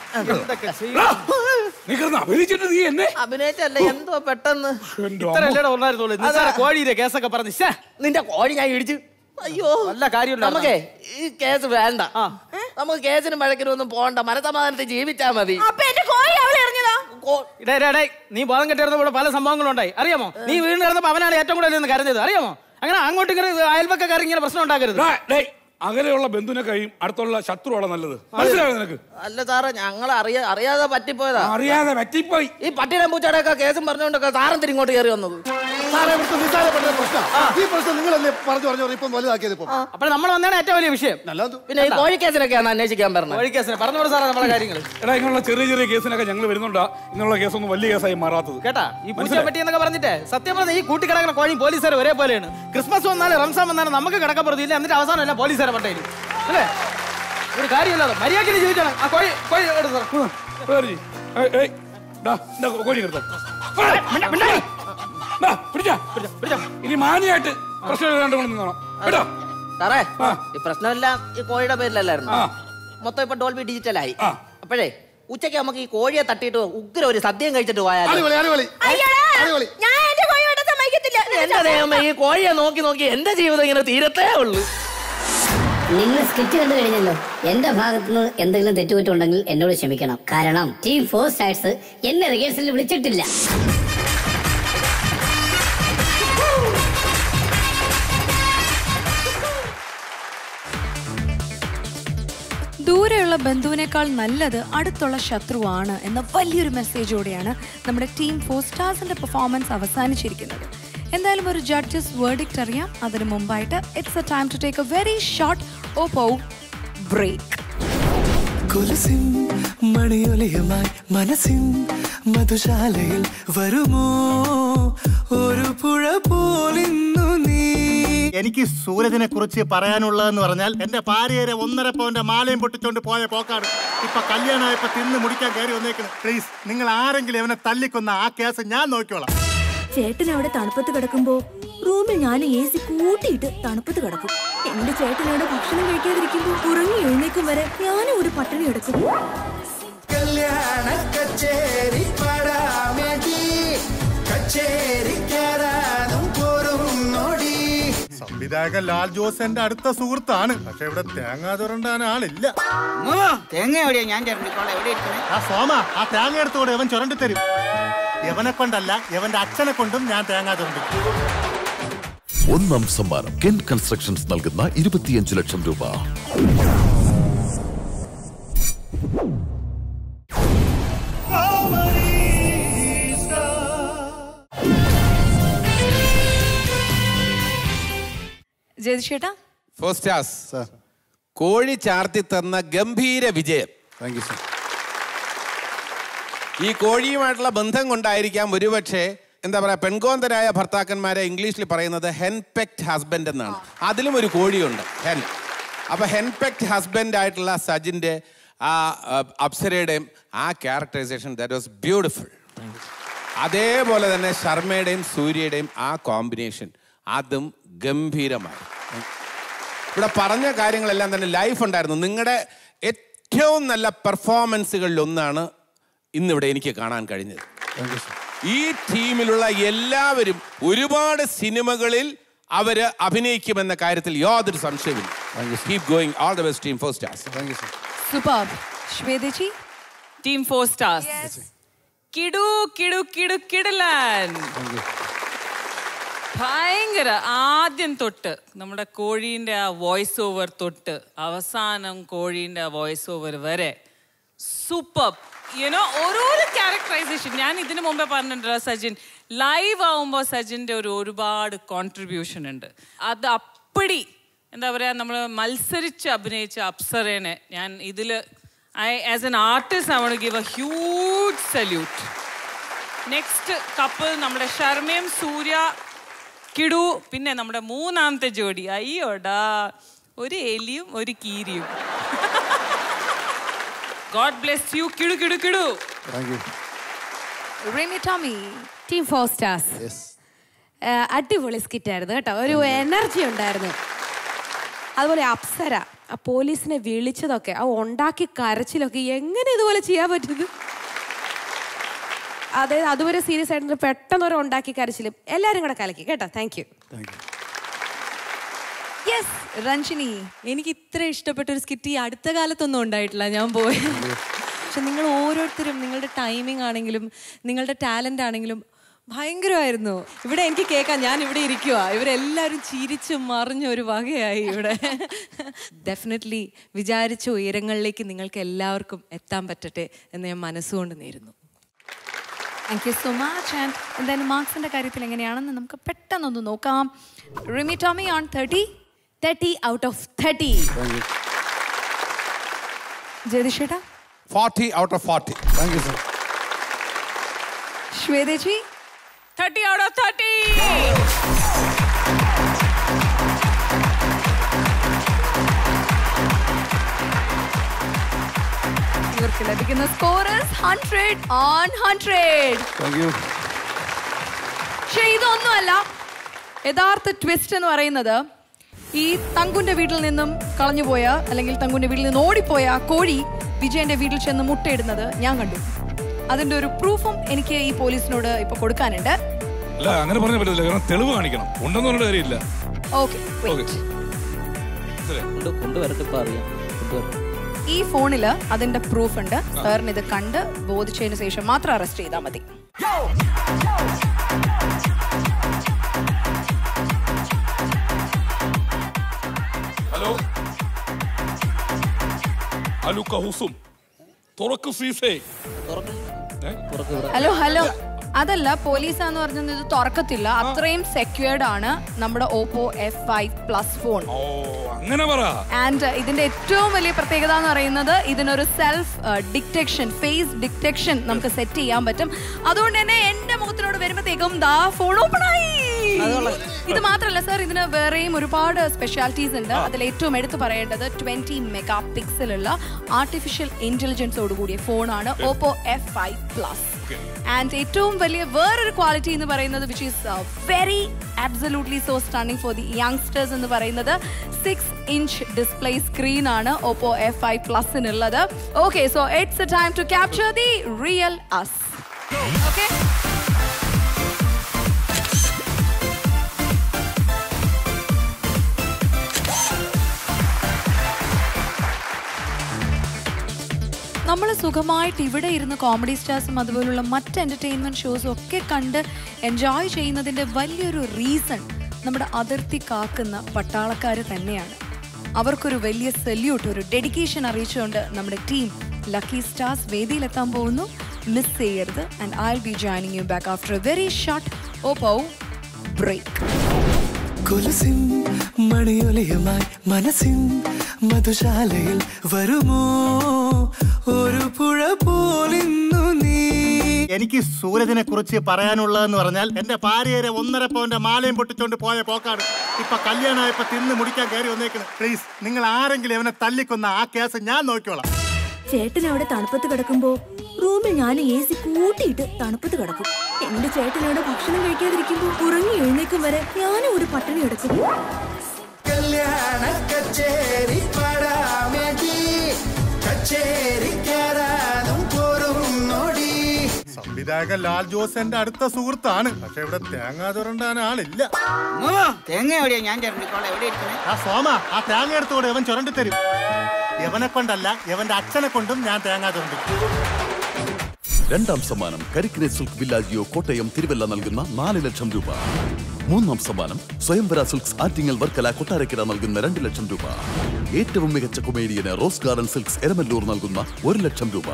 നീ എന്നെ അഭിനയിച്ചല്ലേ എന്തോ പെട്ടെന്ന് കോഴിയുടെ കേസൊക്കെ പറഞ്ഞു. നിന്റെ കോഴി ഞാൻ ഇടിച്ചു. അയ്യോ നല്ല കാര്യം. നമുക്കേ ഈ കേസ് വേണ്ട. നമുക്ക് കേസിനും വഴക്കിനും ഒന്നും പോകണ്ട. മനസമാധാനത്തിൽ ജീവിച്ചാ മതി. നീ ബോധം കെട്ടിരുന്നപ്പോൾ പല സംഭവങ്ങളും ഉണ്ടായി അറിയാമോ? നീ വീണ്ടും കിടന്നപ്പോ അവനാണ് ഏറ്റവും കൂടുതൽ കരഞ്ഞത് അറിയാമോ? അങ്ങനെ അങ്ങോട്ട് ഇങ്ങനെ അയൽപക്കാർ ഇങ്ങനെ പ്രശ്നം ഉണ്ടാക്കരുത്. അകലെയുള്ള ബന്ധുവിനെ കഴിയും അടുത്തുള്ള ശത്രുവാണ് നല്ലത്. മനസ്സിലായോ നിനക്ക്? അല്ല സാറേ ഞങ്ങൾ അറിയാ അറിയാതെ പറ്റിപ്പോയതാ. അറിയാതെ പറ്റിപ്പോയി. ഈ പട്ടിയുടെ പൂച്ചയുടെയൊക്കെ കേസും പറഞ്ഞുകൊണ്ടൊക്കെ സാറൻ തിരിങ്ങോട്ട് കയറി വന്നത്. സാറേ ഇവിടുത്തെ നിസ്സാരപ്പെട്ട പ്രശ്നം. ഈ പ്രശ്നം നിങ്ങളല്ലേ പറഞ്ഞു പറഞ്ഞു ഇപ്പം വലുതാക്കിയത്. ഇപ്പം അപ്പോൾ നമ്മൾ വന്നാണ് ഏറ്റവും വലിയ വിഷയം. പിന്നെ ഈ കോഴി കേസിനൊക്കെയാണ് അന്വേഷിക്കാൻ പറഞ്ഞത്. കോഴി കേസിനെ പറഞ്ഞോളൂ സാറേ നമ്മളെ കാര്യങ്ങൾ. എടാ ഇങ്ങനെയുള്ള ചെറിയ ചെറിയ കേസിനൊക്കെ ഞങ്ങൾ വരുന്നുണ്ടാ. ഇങ്ങനെയുള്ള കേസൊന്നും വലിയ കേസായി മാറാത്തത് കേട്ടാ. ഈ പൂച്ചയെ പറ്റി എന്നൊക്കെ പറഞ്ഞിട്ട് സത്യം പറഞ്ഞാൽ ഈ കൂട്ടിക്കിടക്കുന്ന കോഴിയും പോലീസുകാർ ഒരേപോലെയാണ്. ക്രിസ്മസ് വന്നാലും റംസാൻ വന്നാലും നമുക്ക് കിടക്കപ്പുറത്തില്ല. എന്നിട്ട് അവസാനം അല്ല പോലീസുകാരെ പട്ടേലും അല്ലേ? ഒരു കാര്യമല്ലാതെ മര്യാദയ്ക്ക് ജീവിച്ചാണ് ആ കോഴി കോഴി കോഴി ഇനി മാനിയായിട്ട് പ്രശ്നം സാറേ ഈ പ്രശ്നമെല്ലാം ഈ കോഴിയുടെ പേരിലല്ലായിരുന്നു. മൊത്തം ഇപ്പൊ ഡോൾബി ഡിജിറ്റലായി. അപ്പോഴേ ഉച്ചയ്ക്ക് നമുക്ക് ഈ കോഴിയെ തട്ടിയിട്ട് ഉഗ്ര ഒരു സദ്യം കഴിച്ചിട്ട് പോയാൽ എന്റെ ദൈവമേ ഈ കോഴിയെ നോക്കി നോക്കി എന്റെ ജീവിതം ഇങ്ങനെ തീരത്തേ ഉള്ളൂ. നിങ്ങൾ സ്കിറ്റ് കണ്ടു കഴിഞ്ഞല്ലോ. എന്റെ ഭാഗത്തുനിന്ന് എന്തെങ്കിലും തെറ്റുപറ്റുണ്ടെങ്കിൽ എന്നോട് ക്ഷമിക്കണം. കാരണം ടീം ഫോർ സ്റ്റാർസ് എന്നെ റിഹേഴ്സലിൽ വിളിച്ചിട്ടില്ല. ദൂരെയുള്ള ബന്ധുവിനേക്കാൾ നല്ലത് അടുത്തുള്ള ശത്രുവാണ് എന്ന വലിയൊരു മെസ്സേജോടെയാണ് നമ്മുടെ ടീം ഫോർ സ്റ്റാർസിന്റെ പെർഫോമൻസ് അവസാനിച്ചിരിക്കുന്നത്. എന്തായാലും ഒരു ജഡ്ജസ് വേർഡിക്റ്റ് അറിയാം. അതിനു മുമ്പായിട്ട് it's a time to take a very short Oppo break. കൊലുസിൻ മണിയൊലിയുമായി മനസ്സിൻ മധുശാലയിൽ വരുമോ ഒരു പുഴ പോലിന്നു നീ. എനിക്ക് സൂരജിനെ കുറിച്ച് പറയാനുള്ളതെന്ന് പറഞ്ഞാൽ എന്റെ ഭാര്യയെ ഒന്നര പവന്റെ മാലയും പൊട്ടിച്ചോണ്ട് പോയ പോക്കാണ്. ഇപ്പൊ കല്യാണമായപ്പോ തിന്ന് മുടിക്കാൻ കയറി വന്നേക്കണം. പ്ലീസ് നിങ്ങൾ ആരെങ്കിലും അവനെ തല്ലിക്കൊന്ന ആ കേസ് ഞാൻ നോക്കിക്കോളാം. ചേട്ടൻ അവിടെ തണുപ്പത്ത് കിടക്കുമ്പോ റൂമിൽ ഞാൻ എ സി കൂട്ടിയിട്ട് തണുപ്പത്ത് കിടക്കും. എന്റെ ചേട്ടൻ അവിടെ ഭക്ഷണം കഴിക്കാതിരിക്കുമ്പോ ഉറങ്ങി എഴുന്നേക്കും വരെ ഞാനും ഒരു പട്ടിണി കിടക്കും. കല്യാണ കച്ചേരി സംവിധായകൻ ലാൽ ജോസ് എന്റെ അടുത്ത സുഹൃത്താണ്. പക്ഷെ ഇവിടെ തേങ്ങ തുരണ്ടാൻ ആളില്ല. തേങ്ങ എവിടെയാ? ഞാൻ എവിടെ ആ സോമ ആ തേങ്ങ എടുത്തോടെ അവൻ ചുരണ്ടി തരും. യവനെ കൊണ്ടല്ല യവന്റെ അച്ഛനെ കൊണ്ടും ഞാൻ തേങ്ങ ചുരണ്ടി. ഒന്നാം സമ്മാനം കെൻ കൺസ്ട്രക്ഷൻസ് നൽകുന്ന ഇരുപത്തിയഞ്ച് ലക്ഷം രൂപ. ജയതിഷേട്ടാ ഫോർ സ്റ്റാർസ് കോഴി ചാർത്തി തന്ന ഗംഭീര വിജയം. Thank you sir. ഈ കോഴിയുമായിട്ടുള്ള ബന്ധം കൊണ്ടായിരിക്കാം ഒരുപക്ഷെ എന്താ പറയുക പെൺകോന്തരായ ഭർത്താക്കന്മാരെ ഇംഗ്ലീഷിൽ പറയുന്നത് ഹെൻപെക്ട് ഹസ്ബൻഡ് എന്നാണ്. അതിലും ഒരു കോഴിയുണ്ട് ഹെൻ. അപ്പോൾ ഹെൻപെക്ട് ഹസ്ബൻഡ് ആയിട്ടുള്ള സജിൻ്റെ ആ അപ്സരയുടെയും ആ ക്യാരക്ടറൈസേഷൻ ദാറ്റ് വാസ് ബ്യൂട്ടിഫുൾ. അതേപോലെ തന്നെ ശർമ്മയുടെയും സൂര്യയുടെയും ആ കോമ്പിനേഷൻ അതും ഗംഭീരമായി. ഇവിടെ പറഞ്ഞ കാര്യങ്ങളെല്ലാം തന്നെ ലൈഫ് ഉണ്ടായിരുന്നു. നിങ്ങളുടെ ഏറ്റവും നല്ല പെർഫോമൻസുകളിൽ ഒന്നാണ് ഇന്നിവിടെ എനിക്ക് കാണാൻ കഴിഞ്ഞത്. ഈ ടീമിലുള്ള എല്ലാവരും ഒരുപാട് സിനിമകളിൽ അവര് അഭിനയിക്കുമെന്ന കാര്യത്തിൽ യാതൊരു സംശയമില്ല. Keep going. All the best team four stars. Thank you sir. Superb. Shwetha ji team four stars കിടു കിടു കിടു കിടലാൻ. ഭയങ്കര ആദ്യം തൊട്ട് നമ്മുടെ കോഴീൻ്റെ ആ വോയിസ് ഓവർ തൊട്ട് അവസാനം കോഴീൻ്റെ ആ വോയിസ് ഓവർ വരെ സൂപ്പർ. യുനോ ഓരോരോ ക്യാരക്ടറൈസേഷൻ ഞാൻ ഇതിനു മുമ്പേ പറഞ്ഞിട്ടുണ്ട്. സജിൻ ലൈവ് ആവുമ്പോൾ സജിൻ്റെ ഒരു ഒരുപാട് കോൺട്രിബ്യൂഷൻ ഉണ്ട്. അത് അപ്പടി എന്താ പറയുക നമ്മൾ മത്സരിച്ച് അഭിനയിച്ച അപ്സരേനെ ഞാൻ ഇതിൽ I as an artist I want to give a huge salute. Next couple നമ്മുടെ ശർമ്മയും സൂര്യ കിടു, പിന്നെ നമ്മുടെ മൂന്നാമത്തെ ജോഡി അയ്യോടാ ഒരു എലിയും ഒരു കീരിയും. ഗോഡ് ബ്ലെസ് യു കിടു കിടു കിടു. Rimi Tomy. Team four stars. അടിപൊളി സ്കിറ്റ് ആയിരുന്നു കേട്ടോ, ഒരു എനർജി ഉണ്ടായിരുന്നു. അതുപോലെ അപ്സര ആ പോലീസിനെ വിളിച്ചതൊക്കെ, ആ ഉണ്ടാക്കി കരച്ചിലൊക്കെ എങ്ങനെ ഇതുപോലെ ചെയ്യാൻ പറ്റുന്നത്? അതായത് അതുവരെ സീരിയസ് ആയിട്ട് പെട്ടെന്ന് ഒരു ഉണ്ടാക്കി കരച്ചിലും എല്ലാവരും കൂടെ കലക്കി കേട്ടോ. Thank you. യെസ് രഞ്ജിനി. എനിക്ക് ഇത്ര ഇഷ്ടപ്പെട്ട ഒരു സ്കിറ്റ് ഈ അടുത്ത കാലത്തൊന്നും ഉണ്ടായിട്ടില്ല. ഞാൻ പോയി പക്ഷെ നിങ്ങൾ ഓരോരുത്തരും നിങ്ങളുടെ ടൈമിംഗ് ആണെങ്കിലും നിങ്ങളുടെ ടാലന്റ് ആണെങ്കിലും ഭയങ്കരമായിരുന്നു. ഇവിടെ എനിക്ക് കേൾക്കാം, ഞാൻ ഇവിടെ ഇരിക്കുക, ഇവരെല്ലാവരും ചിരിച്ചു മറിഞ്ഞ ഒരു വകയായി ഇവിടെ. ഡെഫിനറ്റ്ലി വിചാരിച്ച ഉയരങ്ങളിലേക്ക് നിങ്ങൾക്ക് എല്ലാവർക്കും എത്താൻ പറ്റട്ടെ എന്ന് ഞാൻ മനസ്സുകൊണ്ട് നേരുന്നു. Thank you so much. And എന്തായാലും മാർക്സിന്റെ കാര്യത്തിൽ എങ്ങനെയാണെന്ന് നമുക്ക് പെട്ടെന്നൊന്ന് നോക്കാം. Rimi Tomy on thirty thirty out of thirty. ജയതിഷേട്ടാ forty out of forty. Thank you sir. ശ്വേതേജി thirty out of thirty. ഇവർക്ക് ലഭിക്കുന്ന score hundred on hundred. Thank you. പക്ഷേ ഇതൊന്നുമല്ല യഥാർത്ഥ ട്വിസ്റ്റ് എന്ന് പറയുന്നത്. ഈ തങ്കുന്റെ വീട്ടിൽ നിന്നും കളഞ്ഞുപോയ അല്ലെങ്കിൽ തങ്കുന്റെ വീട്ടിൽ നിന്ന് ഓടിപ്പോയ കോഴി വിജയന്റെ വീട്ടിൽ ചെന്ന് മുട്ടയിടുന്നത് ഞാൻ കണ്ടു. അതിന്റെ ഒരു പ്രൂഫും എനിക്ക് ഈ പോലീസിനോട് ഇപ്പൊ കൊടുക്കാനുണ്ട്. അല്ല അങ്ങനെ പറഞ്ഞാൽ പറ്റില്ല, കാരണം തെളിവ് കാണിക്കണം. ഉണ്ടെന്ന് പറഞ്ഞ കാര്യമില്ല. ഓക്കെ കൊണ്ടുവരട്ടെ. ഈ ഫോണില് അതിന്റെ പ്രൂഫ് ഉണ്ട്. സാറിന് ഇത് കണ്ട് ബോധിച്ചതിന് ശേഷം മാത്രം അറസ്റ്റ് ചെയ്താൽ മതി. ഹലോ അലുക്ക ഹുസും തുറക്കു സീസേ. ഹലോ ഹലോ അതല്ല, പോലീസാന്ന് പറഞ്ഞത് ഇത് തുറക്കത്തില്ല. അത്രയും സെക്യൂർഡ് ആണ് നമ്മുടെ Oppo F five plus phone. അങ്ങനെ പറ. ആൻഡ് ഇതിന്റെ ഏറ്റവും വലിയ പ്രത്യേകത എന്ന് പറയുന്നത് ഇതിനൊരു സെൽഫ് ഡിറ്റക്ഷൻ, ഫേസ് ഡിറ്റക്ഷൻ നമുക്ക് സെറ്റ് ചെയ്യാൻ പറ്റും. അതുകൊണ്ട് തന്നെ എന്റെ മുഖത്തിനോട് വരുമ്പോഴത്തേക്കും ദാ ഫോൺ ഓപ്പൺ ആയി. ഇത് മാത്രമല്ല സർ, ഇതിന് വേറെയും ഒരുപാട് സ്പെഷ്യാലിറ്റീസ് ഉണ്ട്. അതിൽ ഏറ്റവും എടുത്തു പറയേണ്ടത് ട്വന്റി മെഗാ പിക്സലുള്ള ആർട്ടിഫിഷ്യൽ ഇന്റലിജൻസോട് കൂടിയ ഫോണാണ് Oppo F five plus. And ഏറ്റവും വലിയ വേറൊരു ക്വാളിറ്റി എന്ന് പറയുന്നത് which is very absolutely so stunning for the youngsters എന്ന് പറയുന്നത് സിക്സ് ഇഞ്ച് ഡിസ്പ്ലേ സ്ക്രീൻ ആണ് ഓപ്പോ എഫ് ഫൈവ് പ്ലസിനുള്ളത്. Okay, so it's a time to capture the real us. Okay, നമ്മൾ സുഖമായിട്ട് ഇവിടെ ഇരുന്ന് കോമഡി സ്റ്റാർസും അതുപോലുള്ള മറ്റ് എൻ്റർടൈൻമെൻറ്റ് ഷോസും ഒക്കെ കണ്ട് എൻജോയ് ചെയ്യുന്നതിൻ്റെ വലിയൊരു റീസൺ നമ്മുടെ അതിർത്തി കാക്കുന്ന പട്ടാളക്കാർ തന്നെയാണ്. അവർക്കൊരു വലിയ സല്യൂട്ട്, ഒരു ഡെഡിക്കേഷൻ അറിയിച്ചുകൊണ്ട് നമ്മുടെ ടീം ലക്കി സ്റ്റാർസ് വേദിയിലെത്താൻ പോകുന്നു. മിസ് ചെയ്യരുത്. And I will be joining you back after a very short Oppo break. കൊലുസിൻ മണിയൊലിയുമായി മനസ്സിൻ മധുശാലയിൽ വരുമോ ഒരു പുഴ പോലിന്നു നീ. എനിക്ക് സൂരജിനെ കുറിച്ച് പറയാനുള്ളതെന്ന് പറഞ്ഞാൽ എന്റെ ഭാര്യയെ ഒന്നര പവന്റെ മാലയും പൊട്ടിച്ചോണ്ട് പോയ പോക്കാണ്. ഇപ്പൊ കല്യാണമായപ്പോ തിന്ന് മുടിക്കാൻ കയറി വന്നേക്കണം. പ്ലീസ് നിങ്ങൾ ആരെങ്കിലും അവനെ തല്ലിക്കൊന്ന ആ കേസ് ഞാൻ നോക്കിക്കോളാം. ചേട്ടൻ അവിടെ തണുപ്പത്ത് കിടക്കുമ്പോ റൂമിൽ ഞാൻ എ സി കൂട്ടിയിട്ട് തണുപ്പത്ത് കിടക്കും. എന്റെ ചേട്ടൻ അവിടെ ഭക്ഷണം കഴിക്കാതിരിക്കുമ്പോ ഉറങ്ങി എഴുന്നേക്കും വരെ ഞാനും ഒരു പട്ടിണി കിടക്കും. കല്യാണ കച്ചേരി സംവിധായകൻ ലാൽ ജോസ് എന്റെ അടുത്ത സുഹൃത്താണ്. പക്ഷെ ഇവിടെ തേങ്ങ ചുരണ്ടാൻ ആളില്ല. തേങ്ങ എവിടെയാ? ഞാൻ ചുരണ്ടിക്കോളാം. എവിടെ ആ സോമ, ആ തേങ്ങ എടുത്തുകൂടെ ഇവൻ ചുരണ്ടി തരും. യവനെ കൊണ്ടല്ല, യവന്റെ അച്ഛനെ കൊണ്ടും ഞാൻ തേങ്ങ ചുരണ്ടിക്കും. രണ്ടാം സമ്മാനം കരിക്കിനെ സിൽക്ക് വില്ലാജിയോ കോട്ടയം തിരുവല്ല നൽകുന്ന നാല് ലക്ഷം രൂപ. മൂന്നാം സമ്മാനം സ്വയംവര സിൽക്സ് ആറ്റിങ്ങൽ വർക്കല കൊട്ടാരക്കര നൽകുന്ന രണ്ട് ലക്ഷം രൂപ. ഏറ്റവും മികച്ച കൊമേഡിയന് റോസ് ഗാർഡൻ സിൽക്സ് എരമല്ലൂർ നൽകുന്ന ഒരു ലക്ഷം രൂപ.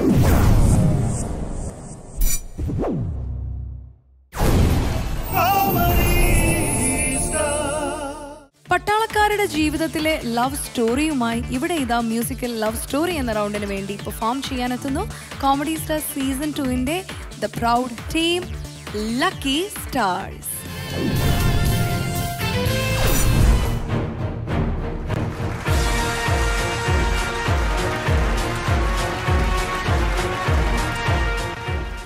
പട്ടാളക്കാരുടെ ജീവിതത്തിലെ ലവ് സ്റ്റോറിയുമായി ഇവിടെ ഇതാ മ്യൂസിക്കൽ ലവ് സ്റ്റോറി എന്ന റൗണ്ടിന് വേണ്ടി പെർഫോം ചെയ്യാനെത്തുന്നു കോമഡി സ്റ്റാർ സീസൺ ടുവിന്റെ the proud team lucky stars.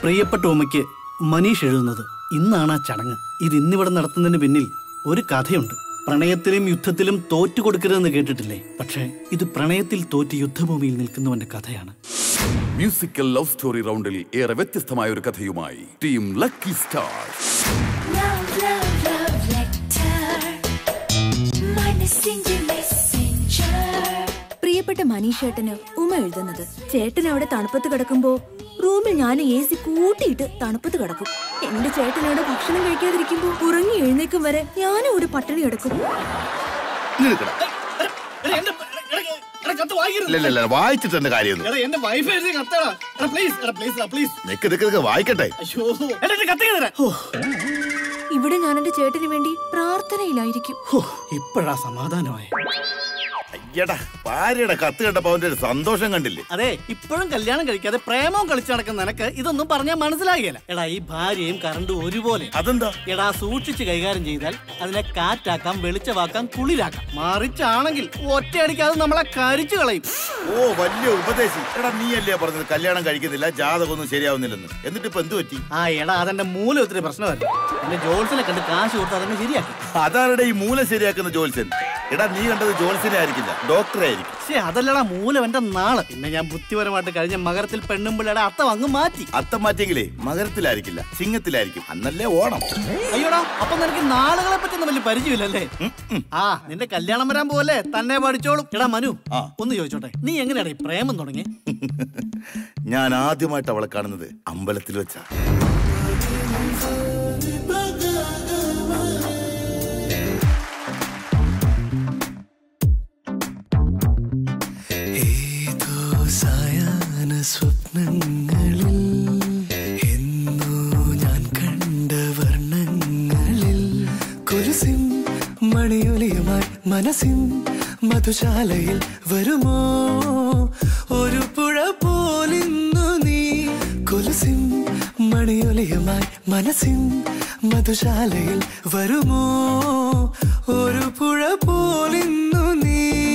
പ്രിയപ്പെട്ട ഉമ്മയ്ക്ക് മനീഷ് എഴുതുന്നത്. ഇന്നാണ് ആ ചടങ്ങ്. ഇത് ഇന്നിവിടെ നടത്തുന്നതിന് പിന്നിൽ ഒരു കഥയുണ്ട്. പ്രണയത്തിലും യുദ്ധത്തിലും തോറ്റു കൊടുക്കരുതെന്ന് കേട്ടിട്ടില്ലേ? പക്ഷേ ഇത് പ്രണയത്തിൽ തോറ്റ് യുദ്ധഭൂമിയിൽ നിൽക്കുന്നവന്റെ കഥയാണ്. മ്യൂസിക്കൽ ലവ് സ്റ്റോറി റൗണ്ടിൽ ഏറെ വ്യത്യസ്തമായ ഒരു കഥയുമായി ടീം ലക്കി സ്റ്റാർസ്. പ്രിയപ്പെട്ട മനീഷ് ചേട്ടന് ഉമ എഴുതുന്നത്. ചേട്ടൻ അവിടെ തണുപ്പത്ത് കിടക്കുമ്പോ റൂമിൽ ഞാൻ എ സി കൂട്ടിയിട്ട് തണുപ്പത്ത് കിടക്കും. എന്റെ ചേട്ടൻ അവിടെ ഭക്ഷണം കഴിക്കാതിരിക്കുമ്പോ ഉറങ്ങി എഴുന്നേക്കും വരെ ഞാനും ഒരു പട്ടിണി കിടക്കും. വായിച്ചിട്ടെന്റെ കാര്യം വായിക്കട്ടെ. ഇവിടെ ഞാൻ എന്റെ ചേട്ടന് വേണ്ടി പ്രാർത്ഥനയിലായിരിക്കും. ഇപ്പോഴാ സമാധാനമായ. അയ്യടാ, ഭാര്യയുടെ കത്ത് കണ്ടപ്പോ അവന്റെ ഒരു സന്തോഷം കണ്ടില്ലേ? അതെ, ഇപ്പോഴും കല്യാണം കഴിക്കാതെ പ്രേമവും കളിച്ചു നടക്കുന്ന നിനക്ക് ഇതൊന്നും പറഞ്ഞാൽ മനസ്സിലാകില്ല. എടാ, ഈ ഭാര്യയും കറണ്ടും ഒരുപോലെ. അതെന്താ? എടാ, സൂക്ഷിച്ച് കൈകാര്യം ചെയ്താൽ അതിനെ കാറ്റാക്കാം, വെളിച്ചവാക്കാം, കുളിരാക്കാം. മറിച്ചാണെങ്കിൽ ഒറ്റയടിക്കാതെ നമ്മളെ കരിച്ചു കളയും. ഓ, വലിയ ഉപദേശി. എടാ, നീ അല്ലേ പറഞ്ഞത് കല്യാണം കഴിക്കുന്നില്ല, ജാതകമൊന്നും ശരിയാവുന്നില്ലെന്ന്. എന്നിട്ട് ഇപ്പൊ എന്ത് പറ്റി? ആ എടാ, അതെന്റെ മൂലം ഒത്തിരി പ്രശ്നമായിരുന്നു. എന്റെ ജോൾസിനെ കണ്ട് കാശ് കൊടുത്ത് അതന്നെ ശരിയാക്കി. അതാരുടെ ഈ മൂലം ശരിയാക്കുന്ന ജോൾസൻ? എടാ, നീ കണ്ടത് ജോൾസിനെ ആയിരിക്കില്ല, ഡോക്ടറെ ആയിരിക്കും. ശേ, അതല്ലടാ മൂലം എന്റെ നാള്. പിന്നെ ഞാൻ ബുദ്ധിപരമായിട്ട് കഴിഞ്ഞ മകരത്തിൽ പെണ്ണുമ്പിള്ളയുടെ അത്തം അങ്ങ് മാറ്റി. അത്തം മാറ്റിയെങ്കിലേ മകരത്തിലായിരിക്കില്ല, ചിങ്ങത്തിലായിരിക്കും. അന്നല്ലേ ഓണം. അയ്യോടാ, അപ്പൊ നിനക്ക് നാളുകളെ പറ്റി വലിയ പരിചയമില്ലല്ലേ? ആ, നിന്റെ കല്യാണം വരാൻ പോലെ തന്നെ പഠിച്ചോളും. എടാ മനു, ഒന്ന് ചോദിച്ചോട്ടെ, നീ എങ്ങനെയാടാ ഈ പ്രേമം തുടങ്ങി? ഞാൻ ആദ്യമായിട്ട് അവളെ കാണുന്നത് അമ്പലത്തിൽ വെച്ചാ. സ്വപ്നങ്ങളിൽ എന്നോ ഞാൻ കണ്ട വർണ്ണങ്ങളിൽ കൊലുസിൻ മണിയൊലിയുമായി മനസ്സിൻ മധുശാലയിൽ വരുമോ ഒരു പുഴ പോലിന്നു നീ. കൊലുസിൻ മണിയൊലിയുമായി മനസ്സിൻ മധുശാലയിൽ വരുമോ ഒരു പുഴ പോലിന്നു നീ.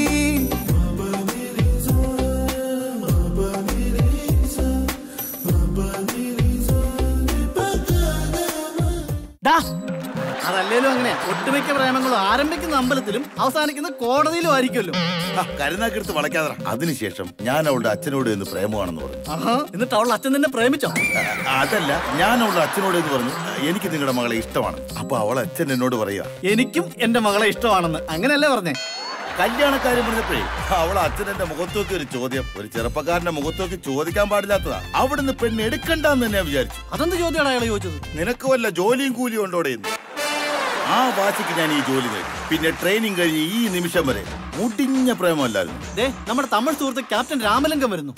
അതല്ലേലും അങ്ങനെ ഒട്ടുമിക്ക പ്രേമങ്ങളും ആരംഭിക്കുന്ന അമ്പലത്തിലും അവസാനിക്കുന്ന കോടതിയിലും ആയിരിക്കുമല്ലോ. കരുനാക്കെടുത്ത് വളയ്ക്കാതെ. അതിനുശേഷം ഞാൻ അവളുടെ അച്ഛനോട് എന്ന് പ്രേമമാണെന്ന് പറഞ്ഞു. എന്നിട്ട് അവളുടെ അച്ഛൻ തന്നെ പ്രേമിച്ചോ? അതല്ല, ഞാൻ അവളുടെ അച്ഛനോട് എന്ന് പറഞ്ഞു എനിക്ക് നിങ്ങളുടെ മകളെ ഇഷ്ടമാണ്. അപ്പൊ അവളെ അച്ഛൻ എന്നോട് പറയാ എനിക്കും എന്റെ മകളെ ഇഷ്ടമാണെന്ന്. അങ്ങനെയല്ലേ പറഞ്ഞേ? കല്യാണക്കാര്യം പറഞ്ഞപ്പോഴേ അവളെ അച്ഛൻ എന്റെ മുഖത്തോക്കി ഒരു ചോദ്യം, ഒരു ചെറുപ്പക്കാരന്റെ മുഖത്തോക്കി ചോദിക്കാൻ പാടില്ലാത്തതാ. അവിടുന്ന് പെണ്ണ് എടുക്കണ്ടെന്ന് തന്നെ വിചാരിച്ചു. അതെന്ത് ചോദ്യമാണ് അയാൾ ചോദിച്ചത്? നിനക്ക് വല്ല ജോലിയും കൂലിയും ഉണ്ടോടെയെന്ന്. ആ വാശിക്ക് ഞാൻ ഈ ജോലി കഴിഞ്ഞു. പിന്നെ ട്രെയിനിങ് കഴിഞ്ഞ് ഈ നിമിഷം വരെ മുടിഞ്ഞ പ്രേമല്ലായിരുന്നു. നമ്മുടെ തമിഴ് സുഹൃത്ത് ക്യാപ്റ്റൻ രാമലിംഗം വരുന്നു.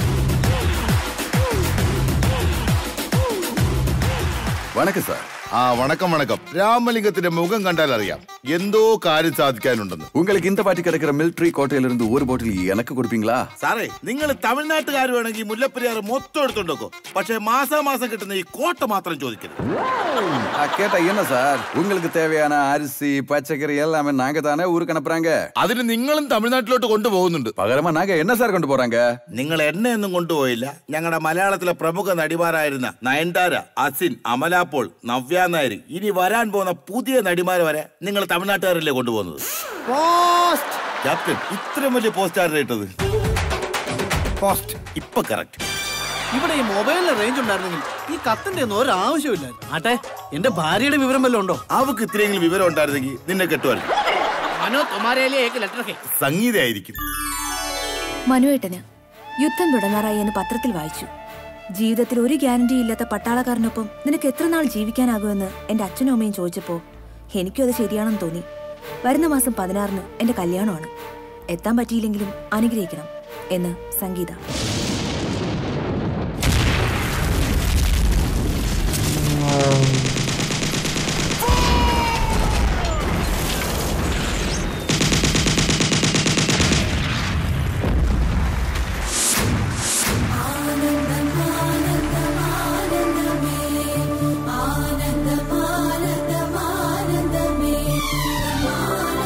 വണക്കം സാർ. ആ വണക്കം വണക്കം. രാമലിംഗത്തിന്റെ മുഖം കണ്ടാൽ അറിയാം എന്തോ കാര്യം സാധിക്കാനുണ്ടെന്ന്. உங்களுக்கு இந்த பாட்டி கிடைக்கிற மிலிட்டரி கோட்டையில இருந்து ஒரு பாட்டில் எனக்கு கொடுப்பீங்களா? സാറേ, നിങ്ങൾ തമിഴ്നാട്ടുകാർ വേണമെങ്കിൽ മുല്ലപ്പെരിയാർ മൊത്തം എടുത്തോണ്ടോക്കോ. പക്ഷെ മാസാമാസം കിട്ടുന്ന ഈ കോട്ട മാത്രം ചോദിക്കരുത്. கேட்டா என்ன சார், உங்களுக்கு தேவையான அரிசி பச்சைக்கறி எல்லாமே நாங்க தானே ஊருக்கு அனுப்புறாங்க. അതിന് നിങ്ങളും തമിഴ്നാട്ടിലോട്ട് കൊണ്ടുപോകുന്നുണ്ട്. പകരമാ നാങ്ക என்ன സാർ കൊണ്ടുപോறாங்க? നിങ്ങൾ എണ്ണയൊന്നും കൊണ്ടുപോയില്ല. ഞങ്ങളുടെ മലയാളത്തിലെ പ്രമുഖ നടിമാരായിരുന്ന നയൻതാര, അസിൻ, അമലാപോൾ, നവ്യ നായർ, ഇനി വരാൻ പോകുന്ന പുതിയ നടിമാരെ വരെ നിങ്ങൾ തമിഴ്നാട്ടുകാരല്ലേ കൊണ്ടുപോകുന്നത്. ക്യാപ്റ്റൻ, ഇത്രയും വലിയ പോസ്റ്റ് ആരുടെ ഇട്ടത്? പോസ്റ്റ് ഇപ്പൊ കറക്റ്റ്. ഇവിടെ ഈ മൊബൈലിന് റേഞ്ച് ഉണ്ടായിരുന്നെങ്കിൽ ഈ കത്തിന്റെ ഒന്നും ഒരു ആവശ്യമില്ലായിരുന്നു. ആട്ടെ, എന്റെ ഭാര്യയുടെ വിവരം വല്ലതും ഉണ്ടോ? അവക്ക് ഇത്രയെങ്കിലും വിവരം ഉണ്ടായിരുന്നെങ്കിൽ നിന്നെ കെട്ടുമായിരുന്നു. സംഗീതയായിരിക്കും. മനുവേട്ടന് യുദ്ധം തുടങ്ങാറായി എന്ന് പത്രത്തിൽ വായിച്ചു. ജീവിതത്തിൽ ഒരു ഗ്യാരണ്ടി ഇല്ലാത്ത പട്ടാളക്കാരനൊപ്പം നിനക്ക് എത്ര നാൾ ജീവിക്കാനാകുമെന്ന് എന്റെ അച്ഛനും അമ്മയും ചോദിച്ചപ്പോ എനിക്കും അത് ശരിയാണെന്ന് തോന്നി. വരുന്ന മാസം പതിനാറിന് എന്റെ കല്യാണമാണ്. എത്താൻ പറ്റിയില്ലെങ്കിലും അനുഗ്രഹിക്കണം എന്ന് സംഗീത.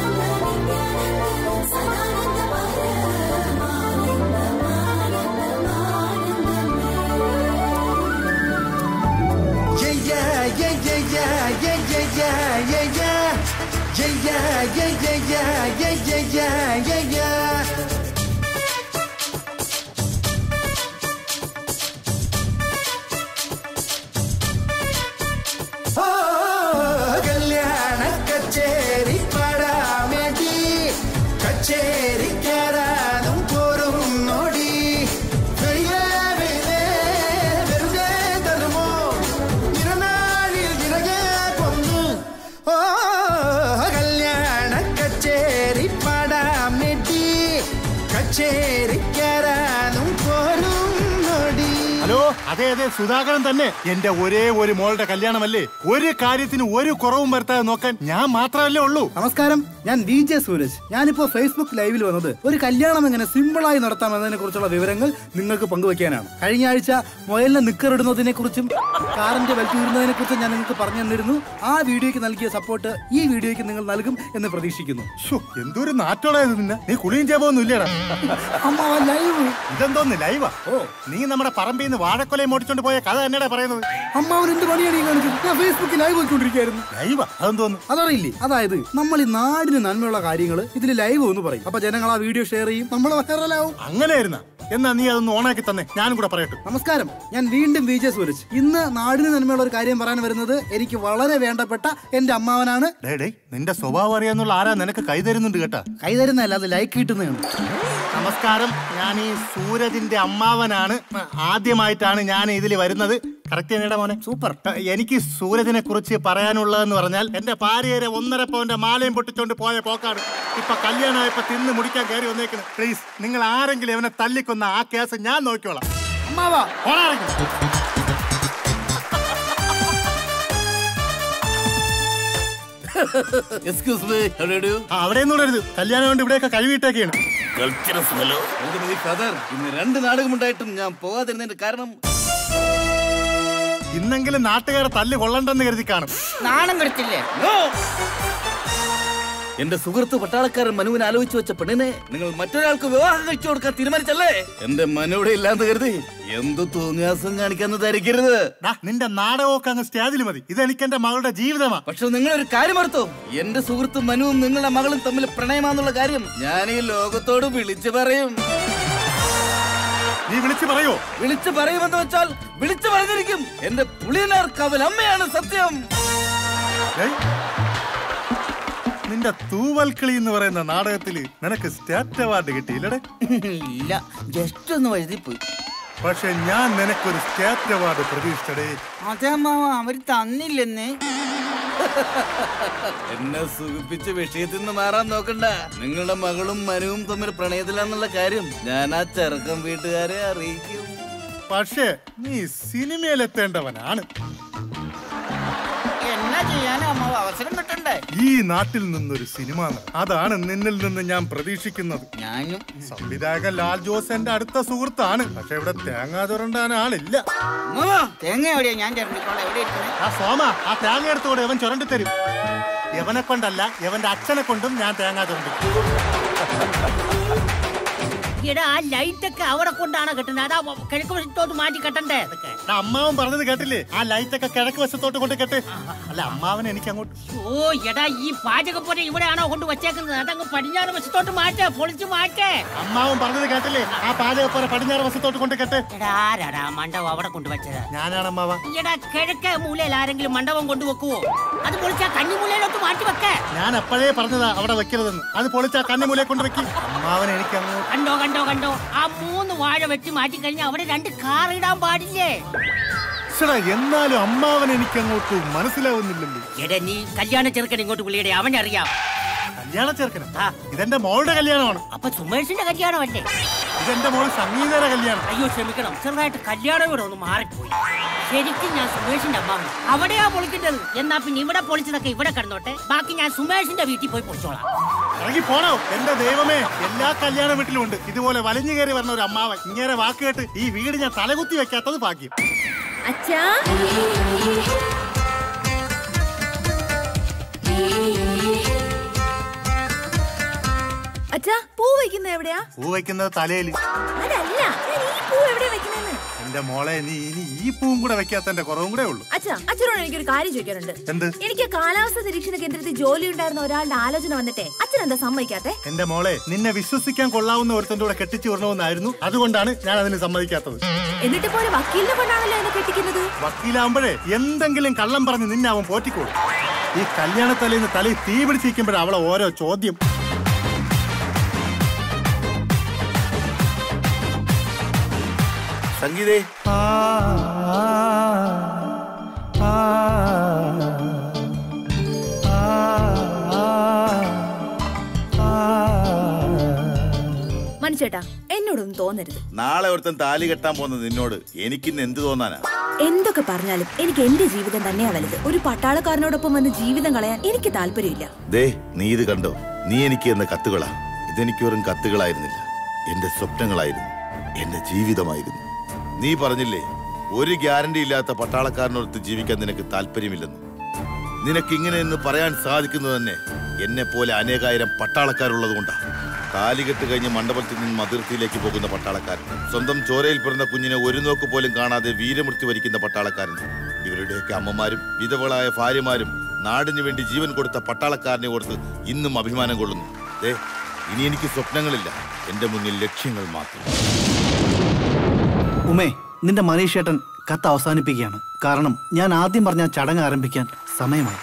ആനന്ദമാനന്ദമാനന്ദമേ yeah, yeah, yeah, yeah, yeah, yeah, yeah, yeah. കല്യാണ കച്ചേരി പാടാമേടി കച്ചേരി കയറാനും പോരും നോടി വെറുതെ തരുമോ ഇരുനാളിൽ വിറകെ കൊന്നു ഓ കല്യാണ കച്ചേരി പാടാമേടി കച്ചേരി കയറാനും പോരും നോടി. ഹലോ, അതെ അതെ സുധാകരൻ തന്നെ. എന്റെ ഒരേ ഒരു മോളുടെ കല്യാണമല്ലേ, ഒരു കാര്യത്തിന് ഒരു കുറവും വരുത്താതെ നോക്കാൻ ഞാൻ മാത്രമല്ലേ ഉള്ളൂ. നമസ്കാരം, ഞാൻ വി ജെ സൂരജ്. ഞാനിപ്പോ ഫേസ്ബുക്ക് ലൈവിൽ വന്നത് ഒരു കല്യാണം എങ്ങനെ സിമ്പിളായി നടത്താമെന്നതിനെ കുറിച്ചുള്ള വിവരങ്ങൾ നിങ്ങൾക്ക് പങ്കുവെക്കാനാണ്. കഴിഞ്ഞ ആഴ്ച മൊയലിനെ നിക്കറിടുന്നതിനെ കുറിച്ചും കാറിന്റെ വലിച്ചൂരുന്നതിനെ കുറിച്ചും ഞാൻ നിങ്ങൾക്ക് പറഞ്ഞു തന്നിരുന്നു. ആ വീഡിയോയ്ക്ക് നൽകിയ സപ്പോർട്ട് ഈ വീഡിയോയ്ക്ക് നിങ്ങൾ നൽകും എന്ന് പ്രതീക്ഷിക്കുന്നു. എന്തൊരു നാട്ടോളായത് നിന്നെ. നീ കുളിയും ചെയ്യൊന്നും ഇല്ലടാ. ലൈവ് ഇതെന്തോന്ന് ലൈവാ? ഓ, നീ നമ്മുടെ പറമ്പിൽ നിന്ന് വാഴക്കൊലയും ഓടിച്ചോണ്ട് പോയ കഥ തന്നെയാ പറയുന്നത്. അമ്മാവൻ എന്ത് പണിയാണ് ഈ കാണിച്ചത്? ഞാൻ ഫേസ്ബുക്കിൽ ലൈവ് പോയിക്കൊണ്ടിരിക്കുകയായിരുന്നു. ലൈവാ? അതെന്തോന്നു? അതറിയില്ലേ? അതായത് നമ്മൾ ഈ നാടിന് നന്മയുള്ള കാര്യങ്ങൾ ഇതിൽ ലൈവ് എന്ന് പറയും. അപ്പൊ ജനങ്ങൾ ആ വീഡിയോ ഷെയർ ചെയ്യും, നമ്മൾ വൈറലാവും. അങ്ങനെയായിരുന്ന? എന്നാ നീ അതൊന്ന് ഓണാക്കി തന്നെ, ഞാനും കൂടെ പറയട്ടെ. നമസ്കാരം, ഞാൻ വീണ്ടും വി ജെ സൂരജ്. ഇന്ന് നാടിന് നന്മയുള്ള ഒരു കാര്യം പറയാൻ വരുന്നത് എനിക്ക് വളരെ വേണ്ടപ്പെട്ട എന്റെ അമ്മാവനാണ്. നിന്റെ സ്വഭാവം അറിയാന്നുള്ള ആരാ നിനക്ക് കൈ തരുന്നുണ്ട് കേട്ടാ. കൈ തരുന്നതല്ല, അത് ലൈക്ക് കിട്ടുന്നതാണ്. നമസ്കാരം, ഞാൻ ഈ സൂരജിന്റെ അമ്മാവനാണ്. ആദ്യമായിട്ടാണ് ഞാൻ ഇതിൽ വരുന്നത്. കറക്റ്റ് തന്നെയാ മോനെ? സൂപ്പർ. എനിക്ക് സൂരജിനെ കുറിച്ച് പറയാനുള്ളതെന്ന് പറഞ്ഞാൽ എന്റെ ഭാര്യയെ ഒന്നര പവന്റെ മാലയും പൊട്ടിച്ചോണ്ട് പോയ പോക്കാണ്. ഇപ്പൊ കല്യാണമായപ്പോ തിന്ന് മുടിക്കാൻ കയറി വന്നേക്കണം. പ്ലീസ്, നിങ്ങൾ ആരെങ്കിലും അവനെ തല്ലിക്കൊന്ന ആ കേസ് ഞാൻ നോക്കിക്കോളാം. അമ്മാവാ എക്സ്ക്യൂസ് മീ, അവിടെ ഒന്നും കല്യാണം കൊണ്ട് ഇവിടെയൊക്കെ കഴുകിയിട്ടൊക്കെയാണ്. ഇന്ന് രണ്ട് നാടകമുണ്ടായിട്ടും ഞാൻ പോകാതിരുന്നതിന്റെ കാരണം ഇന്നെങ്കിലും നാട്ടുകാരെ തല്ല് കൊള്ളണ്ടെന്ന് കരുതി കാണും. നാണം കെടുത്തില്ലേ? എന്റെ സുഹൃത്ത് പട്ടാളക്കാരൻ മനുവിനെ ആലോചിച്ചു വെച്ച പെണ്ണിനെ നിങ്ങൾ മറ്റൊരാൾക്ക് വിവാഹം കഴിച്ചു കൊടുക്കാൻ തീരുമാനിച്ചല്ലേ? എന്റെ മനുവിടെ ഇല്ലാന്ന് കരുതി എന്ത് തോന്നിയാസം കാണിക്കാന്ന് ധരിക്കരുത്. നിന്റെ നാടകമൊക്കെ അങ്ങ് സ്റ്റേജിൽ മതി. ഇതെനിക്ക് എന്റെ മകളുടെ ജീവിതമാണ്. പക്ഷെ നിങ്ങളൊരു കാര്യം ഓർത്തോ, എന്റെ സുഹൃത്ത് മനുവും നിങ്ങളുടെ മകളും തമ്മിൽ പ്രണയമാന്നുള്ള കാര്യം ഞാൻ ഈ ലോകത്തോട് വിളിച്ചു പറയും. നീ വിളിച്ചു പറയോ? വിളിച്ചു പറയുമെന്ന് വെച്ചാൽ വിളിച്ചു പറഞ്ഞിരിക്കും. എന്റെ പുളിയനാർ കവൽ അമ്മയാണ് സത്യം. നിന്റെ തൂവൽക്കിളി എന്ന് പറയുന്ന നാടകത്തില് നിനക്ക് സ്റ്റേറ്റ് അവാർഡ് കിട്ടിയില്ലടേ? ഇല്ല, ജസ്റ്റ് ഒന്ന് വഴുതിപ്പോയി. പക്ഷെ ഞാൻ നിനക്കൊരു സ്റ്റേറ്റ് അവാർഡ് പ്രതീക്ഷിച്ചടേ. അതെ മാമ, അവര് തന്നില്ലെന്ന്. എന്നെ സുഖിപ്പിച്ച് വിഷയത്തിൽ നിന്ന് മാറാൻ നോക്കണ്ട. നിങ്ങളുടെ മകളും മനുവും തമ്മിൽ പ്രണയത്തിലാന്നുള്ള കാര്യം ഞാൻ ആ ചെറുക്കം വീട്ടുകാരെ അറിയിക്കും. പക്ഷേ നീ സിനിമയിലെത്തേണ്ടവനാണ്. എന്നാ ചെയ്യാനും അമ്മ അവസരം കിട്ടണ്ടേ? ഈ നാട്ടിൽ നിന്നൊരു സിനിമ, അതാണ് നിന്നിൽ നിന്ന് ഞാൻ പ്രതീക്ഷിക്കുന്നത്. ഞാനും സംവിധായകൻ ലാൽ ജോസ് എന്റെ അടുത്ത സുഹൃത്താണ്. പക്ഷെ ഇവിടെ തേങ്ങ ചുരണ്ടാൻ ആളില്ല. തേങ്ങ എവിടെയാ? ഞാൻ ചുരണ്ടിക്കോളാം. എവിടെ ഇരിക്കണേ? ആ സോമ, ആ തേങ്ങ എടുത്തുകൂടെ അവൻ ചുരണ്ടി തരും. യവനെ കൊണ്ടല്ല, യവന്റെ അച്ഛനെ കൊണ്ടും ഞാൻ തേങ്ങ ചുരണ്ടി. എടാ, ആ ലൈറ്റ് ഒക്കെ അവിടെ കൊണ്ടാണ് കെട്ടുന്നത്. അതാ കിഴക്ക് വശത്തോട്ട് മാറ്റി കെട്ടണ്ടേ? അമ്മാവൻ പറഞ്ഞത് കേട്ടില്ലേ? ആ ലൈറ്റ് ഒക്കെ കിഴക്ക് വശത്തോട്ട് കൊണ്ട് കെട്ട്. അല്ല, അമ്മാവൻ എനിക്ക് അങ്ങോട്ട്. ഓ എടാ, ഈ പാചകപ്പുര ഇവിടെയാണോ കൊണ്ട് വെച്ചേക്കുന്നത്? അതങ്ങ് പടിഞ്ഞാറ് വശത്തോട്ട് മാറ്റേ, പൊളിച്ചു മാറ്റേ. അമ്മാവൻ പറഞ്ഞത് കേട്ടില്ലേ? ആ പാചകപ്പുര പടിഞ്ഞാറ് വശത്തോട്ട് കൊണ്ട് കെട്ട്. എടാ, ആരാടാ മണ്ഡപം അവിടെ കൊണ്ടുവച്ചത്? ഞാനാണ് അമ്മാവ. എടാ, കിഴക്കേ മൂലയിൽ ആരെങ്കിലും മണ്ഡപം കൊണ്ടുവെക്കുവോ? അത് പൊളിച്ചാ കന്നിമൂലയിലോട്ട് മാറ്റി വെക്കേ. ഞാൻ അപ്പോഴേ പറഞ്ഞതാ അവിടെ വെക്കരുതെന്ന്. അത് പൊളിച്ചാ കന്നിമൂലയെ കൊണ്ട് വെക്കും. അമ്മാവൻ എനിക്ക് അങ്ങോട്ട്. കണ്ടോ കണ്ടോ കണ്ടോ, ആ മൂന്ന് വാഴ വെട്ടി മാറ്റി കഴിഞ്ഞാൽ അവിടെ രണ്ട് കാർ ഇടാൻ പാടില്ലേ? എന്നാലും അമ്മാവൻ എനിക്ക് അങ്ങോട്ട് മനസ്സിലാവുന്നില്ലല്ലോ. എടാ, നീ കല്യാണ ചെറുക്കൻ ഇങ്ങോട്ട് വിളിയടെ, അവനറിയാം. കല്യാണ ചെറുക്കൻ? ഇതെന്റെ മോളുടെ കല്യാണമാണ്. അപ്പൊ സുമേഷിന്റെ കല്യാണമല്ലേ? ഇതെന്റെ മോള് സംഗീതയുടെ കല്യാണം. അയ്യോ ക്ഷമിക്കണം, ചെറുതായിട്ട് കല്യാണം ഇവിടെ ഒന്ന് മാറിപ്പോയി. ശരിക്കും ഞാൻ സുമേഷിന്റെ അമ്മാവൻ. അവിടെയാ പൊളിക്കേണ്ടത്. എന്നാ പിന്നെ ഇവിടെ പൊളിച്ചതൊക്കെ ഇവിടെ കിടന്നോട്ടെ, ബാക്കി ഞാൻ സുമേഷിന്റെ വീട്ടിൽ പോയി പൊളിച്ചോളാം. ഇറങ്ങി പോണോ? എന്റെ ദൈവമേ, എല്ലാ കല്യാണ വീട്ടിലും ഉണ്ട് ഇതുപോലെ വലിഞ്ഞു കയറി വരുന്ന ഒരു അമ്മാവൻ. ഇങ്ങനെ വാക്ക് കേട്ട് ഈ വീട് ഞാൻ തലകുത്തി വെക്കാത്തത് ഭാഗ്യം. അച്ഛാ, അച്ഛാ, പൂ വയ്ക്കുന്നത് എവിടെയാ? പൂ വയ്ക്കുന്നത് തലയില്. അതല്ല, ഈ പൂ എവിടെയാ വെക്കുന്നതെന്ന്. എന്റെ മോളെ നീ ഇനി ഈ പൂവും കൂടെ വെക്കാത്തന്റെ കുറവും കൂടെ ഉള്ളൂ. അച്ഛാ, അച്ഛനോട് എനിക്കൊരു കാര്യം ചോദിക്കാനുണ്ട്. എന്ത്? എനിക്ക് കാലാവസ്ഥ നിരീക്ഷണ കേന്ദ്രത്തിൽ ജോലി ഉണ്ടായിരുന്ന ഒരാളുടെ ആലോചന വന്നിട്ടേ അച്ഛൻ എന്താ സമ്മതിക്കാത്തെ? എന്റെ മോളെ, നിന്നെ വിശ്വസിക്കാൻ കൊള്ളാവുന്ന ഒരുത്തന്റെ കൂടെ കെട്ടിച്ചു വിടണമെന്നായിരുന്നു. അതുകൊണ്ടാണ് ഞാൻ അതിന് സമ്മതിക്കാത്തത്. എന്നിട്ട് പോലെ വക്കീലിനെ കൊണ്ടാണല്ലോ എന്നെ കെട്ടിക്കുന്നത്. വക്കീലാകുമ്പോഴേ എന്തെങ്കിലും കള്ളം പറഞ്ഞ് നിന്നെ അവൻ പോറ്റിക്കോളും. ഈ കല്യാണത്തലേന്ന് തലയിൽ തീ പിടിച്ചിരിക്കുമ്പോഴേ അവളെ ഓരോ ചോദ്യം. സംഗീതേ, മനുഷ്യേട്ടാ, എന്നോടൊന്നും തോന്നരുത്. നാളെ ഒരുത്തൻ താലി കെട്ടാൻ പോകുന്നത് നിന്നോട് എനിക്കിന്ന് എന്ത് തോന്നാനാ? എന്തൊക്കെ പറഞ്ഞാലും എനിക്ക് എന്റെ ജീവിതം തന്നെയാ വലുത്. ഒരു പട്ടാളക്കാരനോടൊപ്പം വന്ന് ജീവിതം കളയാൻ എനിക്ക് താല്പര്യമില്ല. ദേ, നീ ഇത് കണ്ടോ? നീ എനിക്ക് എന്ന കത്തുകളാ. ഇതെനിക്ക് വെറും കത്തുകളായിരുന്നില്ല, എന്റെ സ്വപ്നങ്ങളായിരുന്നു, എന്റെ ജീവിതമായിരുന്നു. നീ പറഞ്ഞില്ലേ ഒരു ഗ്യാരണ്ടി ഇല്ലാത്ത പട്ടാളക്കാരനോടൊത്ത് ജീവിക്കാൻ നിനക്ക് താല്പര്യമില്ലെന്ന്. നിനക്ക് ഇങ്ങനെയെന്ന് പറയാൻ സാധിക്കുന്നത് തന്നെ എന്നെ പോലെ അനേകായിരം പട്ടാളക്കാരുള്ളത് കൊണ്ടാ. താലികെട്ട് കഴിഞ്ഞ് മണ്ഡപത്തിൽ നിന്ന് അതിർത്തിയിലേക്ക് പോകുന്ന പട്ടാളക്കാരൻ, സ്വന്തം ചോരയിൽ പിറന്ന കുഞ്ഞിനെ ഒരു നോക്ക് പോലും കാണാതെ വീരമൃത്യു വരിക്കുന്ന പട്ടാളക്കാരൻ, ഇവരുടെയൊക്കെ അമ്മമാരും വിധവകളായ ഭാര്യമാരും നാടിനു വേണ്ടി ജീവൻ കൊടുത്ത പട്ടാളക്കാരനെ ഓർത്ത് ഇന്നും അഭിമാനം കൊള്ളുന്നു. ദേ, ഇനി എനിക്ക് സ്വപ്നങ്ങളില്ല, എന്റെ മുന്നിൽ ലക്ഷ്യങ്ങൾ മാത്രം. ഉമേ, നിന്റെ മനീഷേട്ടൻ കത്ത് അവസാനിപ്പിക്കുകയാണ്. കാരണം ഞാൻ ആദ്യം പറഞ്ഞ ചടങ്ങ് ആരംഭിക്കാൻ സമയമായി.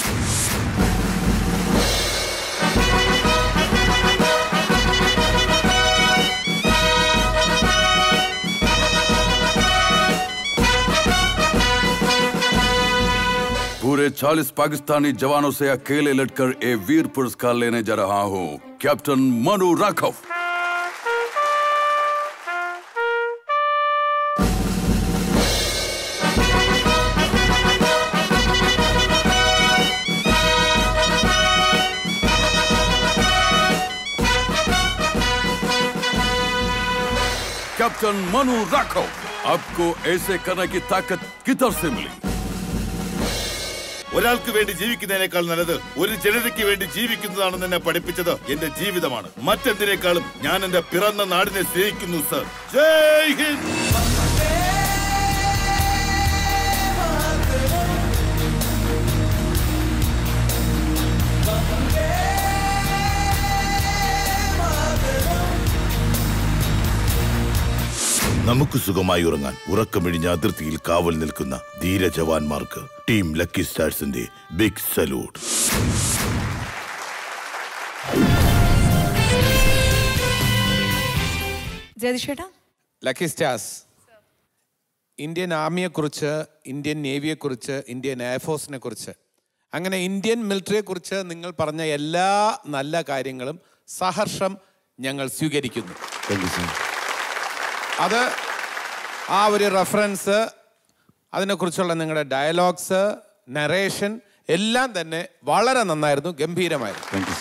पूरे चालीस पाकिस्तानी जवानों से अकेले लड़कर ए वीर पुरस्कार लेने जा रहा हूँ, कैप्टन मनु राघव। कैप्टन मनु राघव, आपको ऐसे करने की ताकत किधर से मिली? ഒരാൾക്ക് വേണ്ടി ജീവിക്കുന്നതിനേക്കാൾ നല്ലത് ഒരു ജനതയ്ക്ക് വേണ്ടി ജീവിക്കുന്നതാണെന്ന് എന്നെ പഠിപ്പിച്ചത് എന്റെ ജീവിതമാണ്. മറ്റെന്തിനേക്കാളും ഞാൻ എന്റെ പിറന്ന നാടിനെ സ്നേഹിക്കുന്നു സർ. ജയ് ഹിന്ദ്. നമുക്ക് സുഖമായി ഉറങ്ങാൻ ഉറക്കമിഴിഞ്ഞ അതിർത്തിയിൽ കാവൽ നിൽക്കുന്ന ധീര ജവാന്മാർക്ക് ടീം ലക്കി സ്റ്റാർസിന്റെ big salute. Lucky stars, Indian ആർമിയെക്കുറിച്ച്, ഇന്ത്യൻ നേവിയെക്കുറിച്ച്, ഇന്ത്യൻ എയർഫോഴ്സിനെ കുറിച്ച്, അങ്ങനെ ഇന്ത്യൻ മിലിറ്ററിയെക്കുറിച്ച് നിങ്ങൾ പറഞ്ഞ എല്ലാ നല്ല കാര്യങ്ങളും സഹർഷം ഞങ്ങൾ സ്വീകരിക്കുന്നു. അത് ആ ഒരു റെഫറൻസ്, അതിനെക്കുറിച്ചുള്ള നിങ്ങളുടെ ഡയലോഗ്സ്, നറേഷൻ എല്ലാം തന്നെ വളരെ നന്നായിരുന്നു, ഗംഭീരമായിരുന്നു.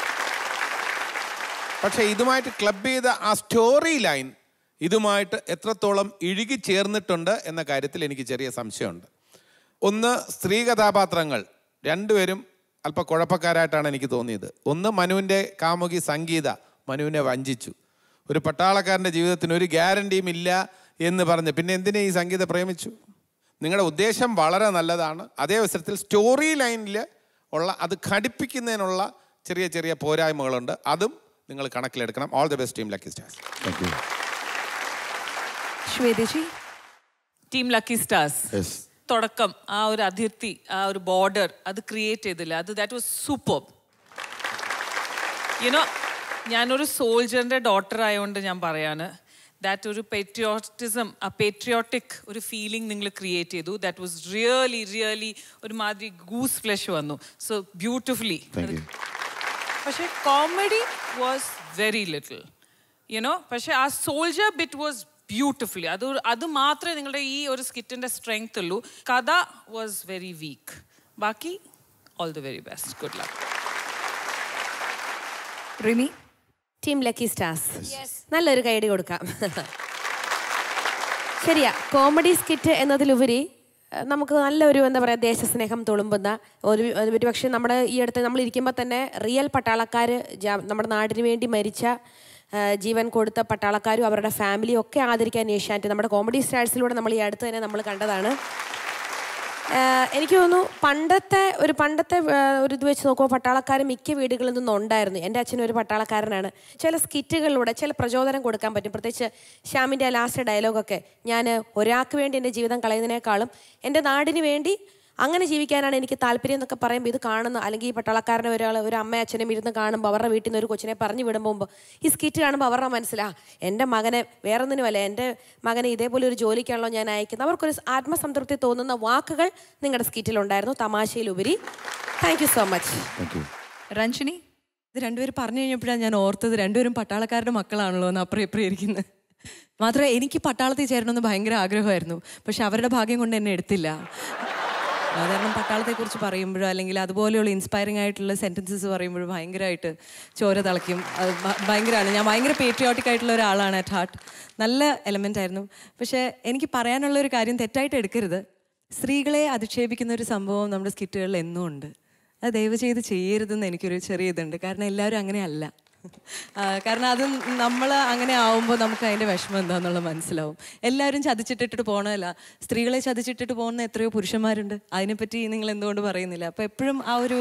പക്ഷെ ഇതുമായിട്ട് ക്ലബ് ചെയ്ത ആ സ്റ്റോറി ലൈൻ ഇതുമായിട്ട് എത്രത്തോളം ഇഴുകി ചേർന്നിട്ടുണ്ട് എന്ന കാര്യത്തിൽ എനിക്ക് ചെറിയ സംശയമുണ്ട്. ഒന്ന്, സ്ത്രീ കഥാപാത്രങ്ങൾ രണ്ടുപേരും അല്പ കുഴപ്പക്കാരായിട്ടാണ് എനിക്ക് തോന്നിയത്. ഒന്ന്, മനുവിൻ്റെ കാമുകി സംഗീത മനുവിനെ വഞ്ചിച്ചു. ഒരു പട്ടാളക്കാരൻ്റെ ജീവിതത്തിന് ഒരു ഗ്യാരണ്ടിയും ഇല്ല എന്ന് പറഞ്ഞ് പിന്നെ എന്തിനെ ഈ സംഗീത പ്രേമിച്ചു? നിങ്ങളുടെ ഉദ്ദേശം വളരെ നല്ലതാണ്. അതേ അവസരത്തിൽ സ്റ്റോറി ലൈനിൽ ഉള്ള അത് ഘടിപ്പിക്കുന്നതിനുള്ള ചെറിയ ചെറിയ പോരായ്മകളുണ്ട്. അതും നിങ്ങൾ കണക്കിലെടുക്കണം. All the best team lucky stars. ശ്വേതജി, ടീം ലക്കി സ്റ്റാർസ് തുടക്കം ആ ഒരു അതിർത്തി, ആ ഒരു ബോർഡർ അത് ക്രിയേറ്റ് ചെയ്തില്ല. അത് ദാറ്റ് വാസ് സൂപ്പർ. യുനോ, ഞാനൊരു സോൾജറിൻ്റെ ഡോട്ടർ ആയതുകൊണ്ട് ഞാൻ പറയാണ്, ദാറ്റ് ഒരു പേട്രിയോട്ടിസം, ആ പേട്രിയോട്ടിക് ഒരു ഫീലിംഗ് നിങ്ങൾ ക്രിയേറ്റ് ചെയ്തു. ദാറ്റ് വാസ് റിയലി റിയലി ഒരുമാതിരി ഗൂസ് ഫ്ലഷ് വന്നു. So beautifully. പക്ഷേ comedy was very little, you know. പക്ഷേ ആ സോൾജർ ബിറ്റ് വാസ് ബ്യൂട്ടിഫുള്ളി. അത് അത് മാത്രമേ നിങ്ങളുടെ ഈ ഒരു സ്കിറ്റിൻ്റെ സ്ട്രെങ്ത് ഉള്ളൂ. കഥ വാസ് വെരി വീക്ക്. ബാക്കി all the very best. Good luck. Rimi, team lucky stars, നല്ലൊരു കൈയടി കൊടുക്കാം. ശരിയാ, കോമഡി സ്കിറ്റ് എന്നതിലുപരി നമുക്ക് നല്ലൊരു എന്താ പറയുക ദേശസ്നേഹം തുളുമ്പുന്ന ഒരു ഒരു പക്ഷേ നമ്മുടെ ഈ അടുത്ത് നമ്മൾ ഇരിക്കുമ്പോൾ തന്നെ റിയൽ പട്ടാളക്കാർ നമ്മുടെ നാടിന് വേണ്ടി മരിച്ച ജീവൻ കൊടുത്ത പട്ടാളക്കാരും അവരുടെ ഫാമിലിയും ഒക്കെ ആദരിക്കാൻ ഏഷ്യാനെറ്റ് നമ്മുടെ കോമഡി സ്റ്റാർസിലൂടെ നമ്മൾ ഈ അടുത്ത് തന്നെ നമ്മൾ കണ്ടതാണ്. എനിക്ക് തോന്നുന്നു പണ്ടത്തെ ഒരു പണ്ടത്തെ ഒരു ഇത് വെച്ച് നോക്കുമ്പോൾ പട്ടാളക്കാർ മിക്ക വീടുകളിൽ നിന്നും ഉണ്ടായിരുന്നു. എൻ്റെ അച്ഛനും ഒരു പട്ടാളക്കാരനാണ്. ചില സ്കിറ്റുകളിലൂടെ ചില പ്രചോദനം കൊടുക്കാൻ പറ്റും. പ്രത്യേകിച്ച് ശ്യാമിൻ്റെ ലാസ്റ്റ് ഡയലോഗൊക്കെ, ഞാൻ ഒരാൾക്ക് വേണ്ടി എൻ്റെ ജീവിതം കളയുന്നതിനേക്കാളും എൻ്റെ നാടിന് വേണ്ടി അങ്ങനെ ജീവിക്കാനാണ് എനിക്ക് താല്പര്യം എന്നൊക്കെ പറയുമ്പോൾ ഇത് കാണുന്ന അല്ലെങ്കിൽ ഈ പട്ടാളക്കാരനെ ഒരാൾ ഒരു അമ്മ അച്ഛനും ഇരുന്ന് കാണുമ്പോൾ അവരുടെ വീട്ടിൽ നിന്ന് ഒരു കൊച്ചിനെ പറഞ്ഞു വിടുമ്പോൾ ഈ സ്കിറ്റ് കാണുമ്പോൾ അവരുടെ മനസ്സിലാ എൻ്റെ മകനെ വേറൊന്നിനുമല്ല എൻ്റെ മകനെ ഇതേപോലെ ഒരു ജോലിക്കാണല്ലോ ഞാൻ അയക്കുന്നത്. അവർക്കൊരു ആത്മസംതൃപ്തി തോന്നുന്ന വാക്കുകൾ നിങ്ങളുടെ സ്കിറ്റിലുണ്ടായിരുന്നു, തമാശയിലുപരി. Thank you so much. Ranjini, ഇത് രണ്ടുപേരും പറഞ്ഞു കഴിഞ്ഞപ്പോഴാണ് ഞാൻ ഓർത്തത് രണ്ടുപേരും പട്ടാളക്കാരുടെ മക്കളാണല്ലോ എന്ന് അപ്പുറം ഇപ്പുറം ഇരിക്കുന്നത്. മാത്രമേ എനിക്ക് പട്ടാളത്തിൽ ചേരണമെന്ന് ഭയങ്കര ആഗ്രഹമായിരുന്നു. പക്ഷെ അവരുടെ ഭാഗ്യം കൊണ്ട് എന്നെ എടുത്തില്ല. സാധാരണ പട്ടാളത്തെക്കുറിച്ച് പറയുമ്പോഴോ അല്ലെങ്കിൽ അതുപോലെയുള്ള ഇൻസ്പയറിംഗ് ആയിട്ടുള്ള സെൻറ്റൻസസ് പറയുമ്പോഴും ഭയങ്കരമായിട്ട് ചോര തിളയ്ക്കും. അത് ഭയങ്കരമാണ്. ഞാൻ ഭയങ്കര പേട്രിയോട്ടിക് ആയിട്ടുള്ള ഒരാളാണ് അറ്റ് ഹാർട്ട്. നല്ല എലമെൻ്റ് ആയിരുന്നു. പക്ഷേ എനിക്ക് പറയാനുള്ള ഒരു കാര്യം തെറ്റായിട്ട് എടുക്കരുത്. സ്ത്രീകളെ അധിക്ഷേപിക്കുന്ന ഒരു സംഭവം നമ്മുടെ സ്കിറ്റുകളിൽ എന്നും ഉണ്ട്. അത് ദയവ് ചെയ്ത് ചെയ്യരുതെന്ന് എനിക്കൊരു ചെറിയ ഇതുണ്ട്. കാരണം എല്ലാവരും അങ്ങനെയല്ല. കാരണം അത് നമ്മൾ അങ്ങനെ ആവുമ്പോൾ നമുക്ക് അതിൻ്റെ വിഷമം എന്താണെന്നുള്ളത് മനസ്സിലാവും. എല്ലാവരും ചതിച്ചിട്ടിട്ട് പോകണമല്ല, സ്ത്രീകളെ ചതിച്ചിട്ടിട്ട് പോകുന്ന എത്രയോ പുരുഷന്മാരുണ്ട്. അതിനെപ്പറ്റി നിങ്ങൾ എന്തുകൊണ്ട് പറയുന്നില്ല? അപ്പോൾ എപ്പോഴും ആ ഒരു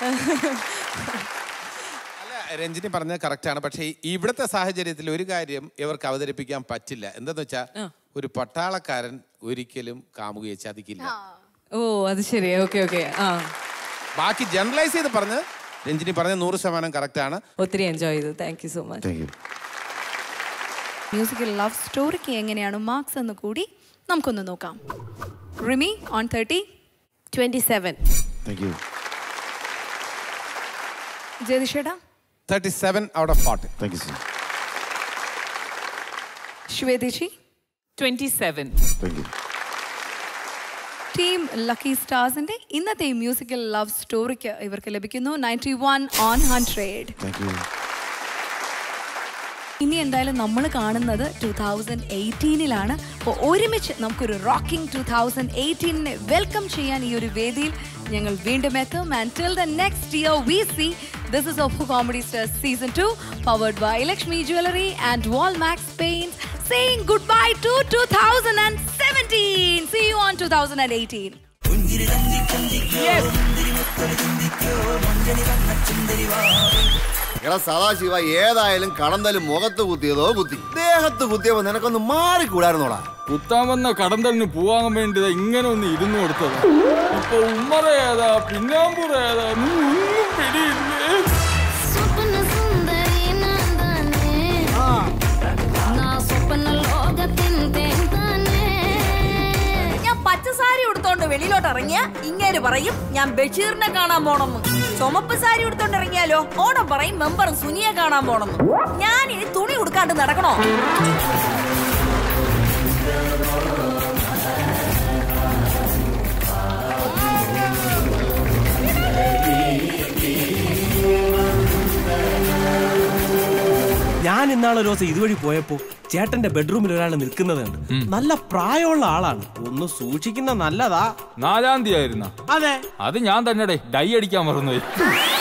രഞ്ജിനി പറഞ്ഞത് കറക്റ്റാണ്. പക്ഷേ ഇവിടുത്തെ സാഹചര്യത്തിൽ ഒരു കാര്യം ഇവർക്ക് അവതരിപ്പിക്കാൻ പറ്റില്ല. എന്താന്ന് വെച്ചാൽ ഒരു പട്ടാളക്കാരൻ ഒരിക്കലും കാമുകയെ ചതിക്കില്ല. ഓ അത് ശരി. Okay okay. ആ ബാക്കി ജനറലൈസ് ചെയ്ത് പറഞ്ഞ് രഞ്ജിനി പറഞ്ഞ നൂറ് ശതമാനം കറക്റ്റാണ്. ഒത്തിരി എൻജോയ് ചെയ്തു. Thank you so much. Musical love സ്റ്റോറിക്ക് എങ്ങനെയാണ് മാർക്സ് എന്ന് കൂടി നമുക്കൊന്ന് നോക്കാം. Rimi on thirty twenty seven. ജയതിഷേടാ thirty seven out of forty. Thank you sir. ശ്വേതേച്ചി twenty seven. Thank you. Team lucky സ്റ്റാർസിന്റെ ഇന്നത്തെ മ്യൂസിക്കൽ ലവ് സ്റ്റോറിക്ക് ഇവർക്ക് ലഭിക്കുന്നു നയൻറ്റി വൺ ഓൺ ഹൺഡ്രഡ്. ഇനി എന്തായാലും നമ്മൾ കാണുന്നത് ടൂ തൗസൻഡ് എയ്റ്റീനിലാണ്. അപ്പോൾ ഒരുമിച്ച് നമുക്കൊരു റോക്കിംഗ് ടൂ തൗസൻഡ് എയ്റ്റീനിനെ വെൽക്കം ചെയ്യാൻ ഈ ഒരു വേദിയിൽ ഞങ്ങൾ വീണ്ടും എത്തും. And till the next year we see this is of comedy stars season two powered by Lakshmi jewellery and Walmax paints saying goodbye to two thousand seventeen. See you on two thousand eighteen. Yes. എടാ സദാശിവ, ഏതായാലും കടന്തലും മുഖത്ത് കുത്തിയതോ കുത്തി, ദേഹത്ത് കുത്തിയപ്പോ നിനക്കൊന്ന് മാറിക്കൂടായിരുന്നോടാ. കുത്താൻ വന്ന കടന്തലിന് പോവാൻ വേണ്ടി ഇങ്ങനെ ഒന്ന് ഇരുന്ന് കൊടുത്തത്. ഇപ്പൊ ഉമ്മറ ഏതാ പിന്നാമ്പുറ ഏതാ ഒന്നും പിടിയില്ലേ. ഞാൻ പച്ചസാരി ഉടുത്തോണ്ട് വെളിയിലോട്ട് ഇറങ്ങിയ ഇങ്ങേര് പറയും ഞാൻ ബഷീറിനെ കാണാൻ പോണെന്ന്. ചുമപ്പ് സാരി ഉടുത്തോണ്ട് ഇറങ്ങിയാലോ ഓണം പറയും മെമ്പർ സുനിയെ കാണാൻ പോണെന്ന്. ഞാൻ ഇനി തുണി ഉടുക്കാണ്ട് നടക്കണോ? ഞാൻ ഇന്നാളൊരു ദിവസം ഇതുവഴി പോയപ്പോ ചേട്ടന്റെ ബെഡ്റൂമിൽ ഒരാൾ നിൽക്കുന്നത് കണ്ട്. നല്ല പ്രായമുള്ള ആളാണ്. ഒന്ന് സൂക്ഷിക്കുന്ന നല്ലതാ. നാലാം തീയതി ആയിരുന്ന? അതെ. അത് ഞാൻ തന്നെ ഡൈ അടിക്കാൻ മറന്നുപോയി.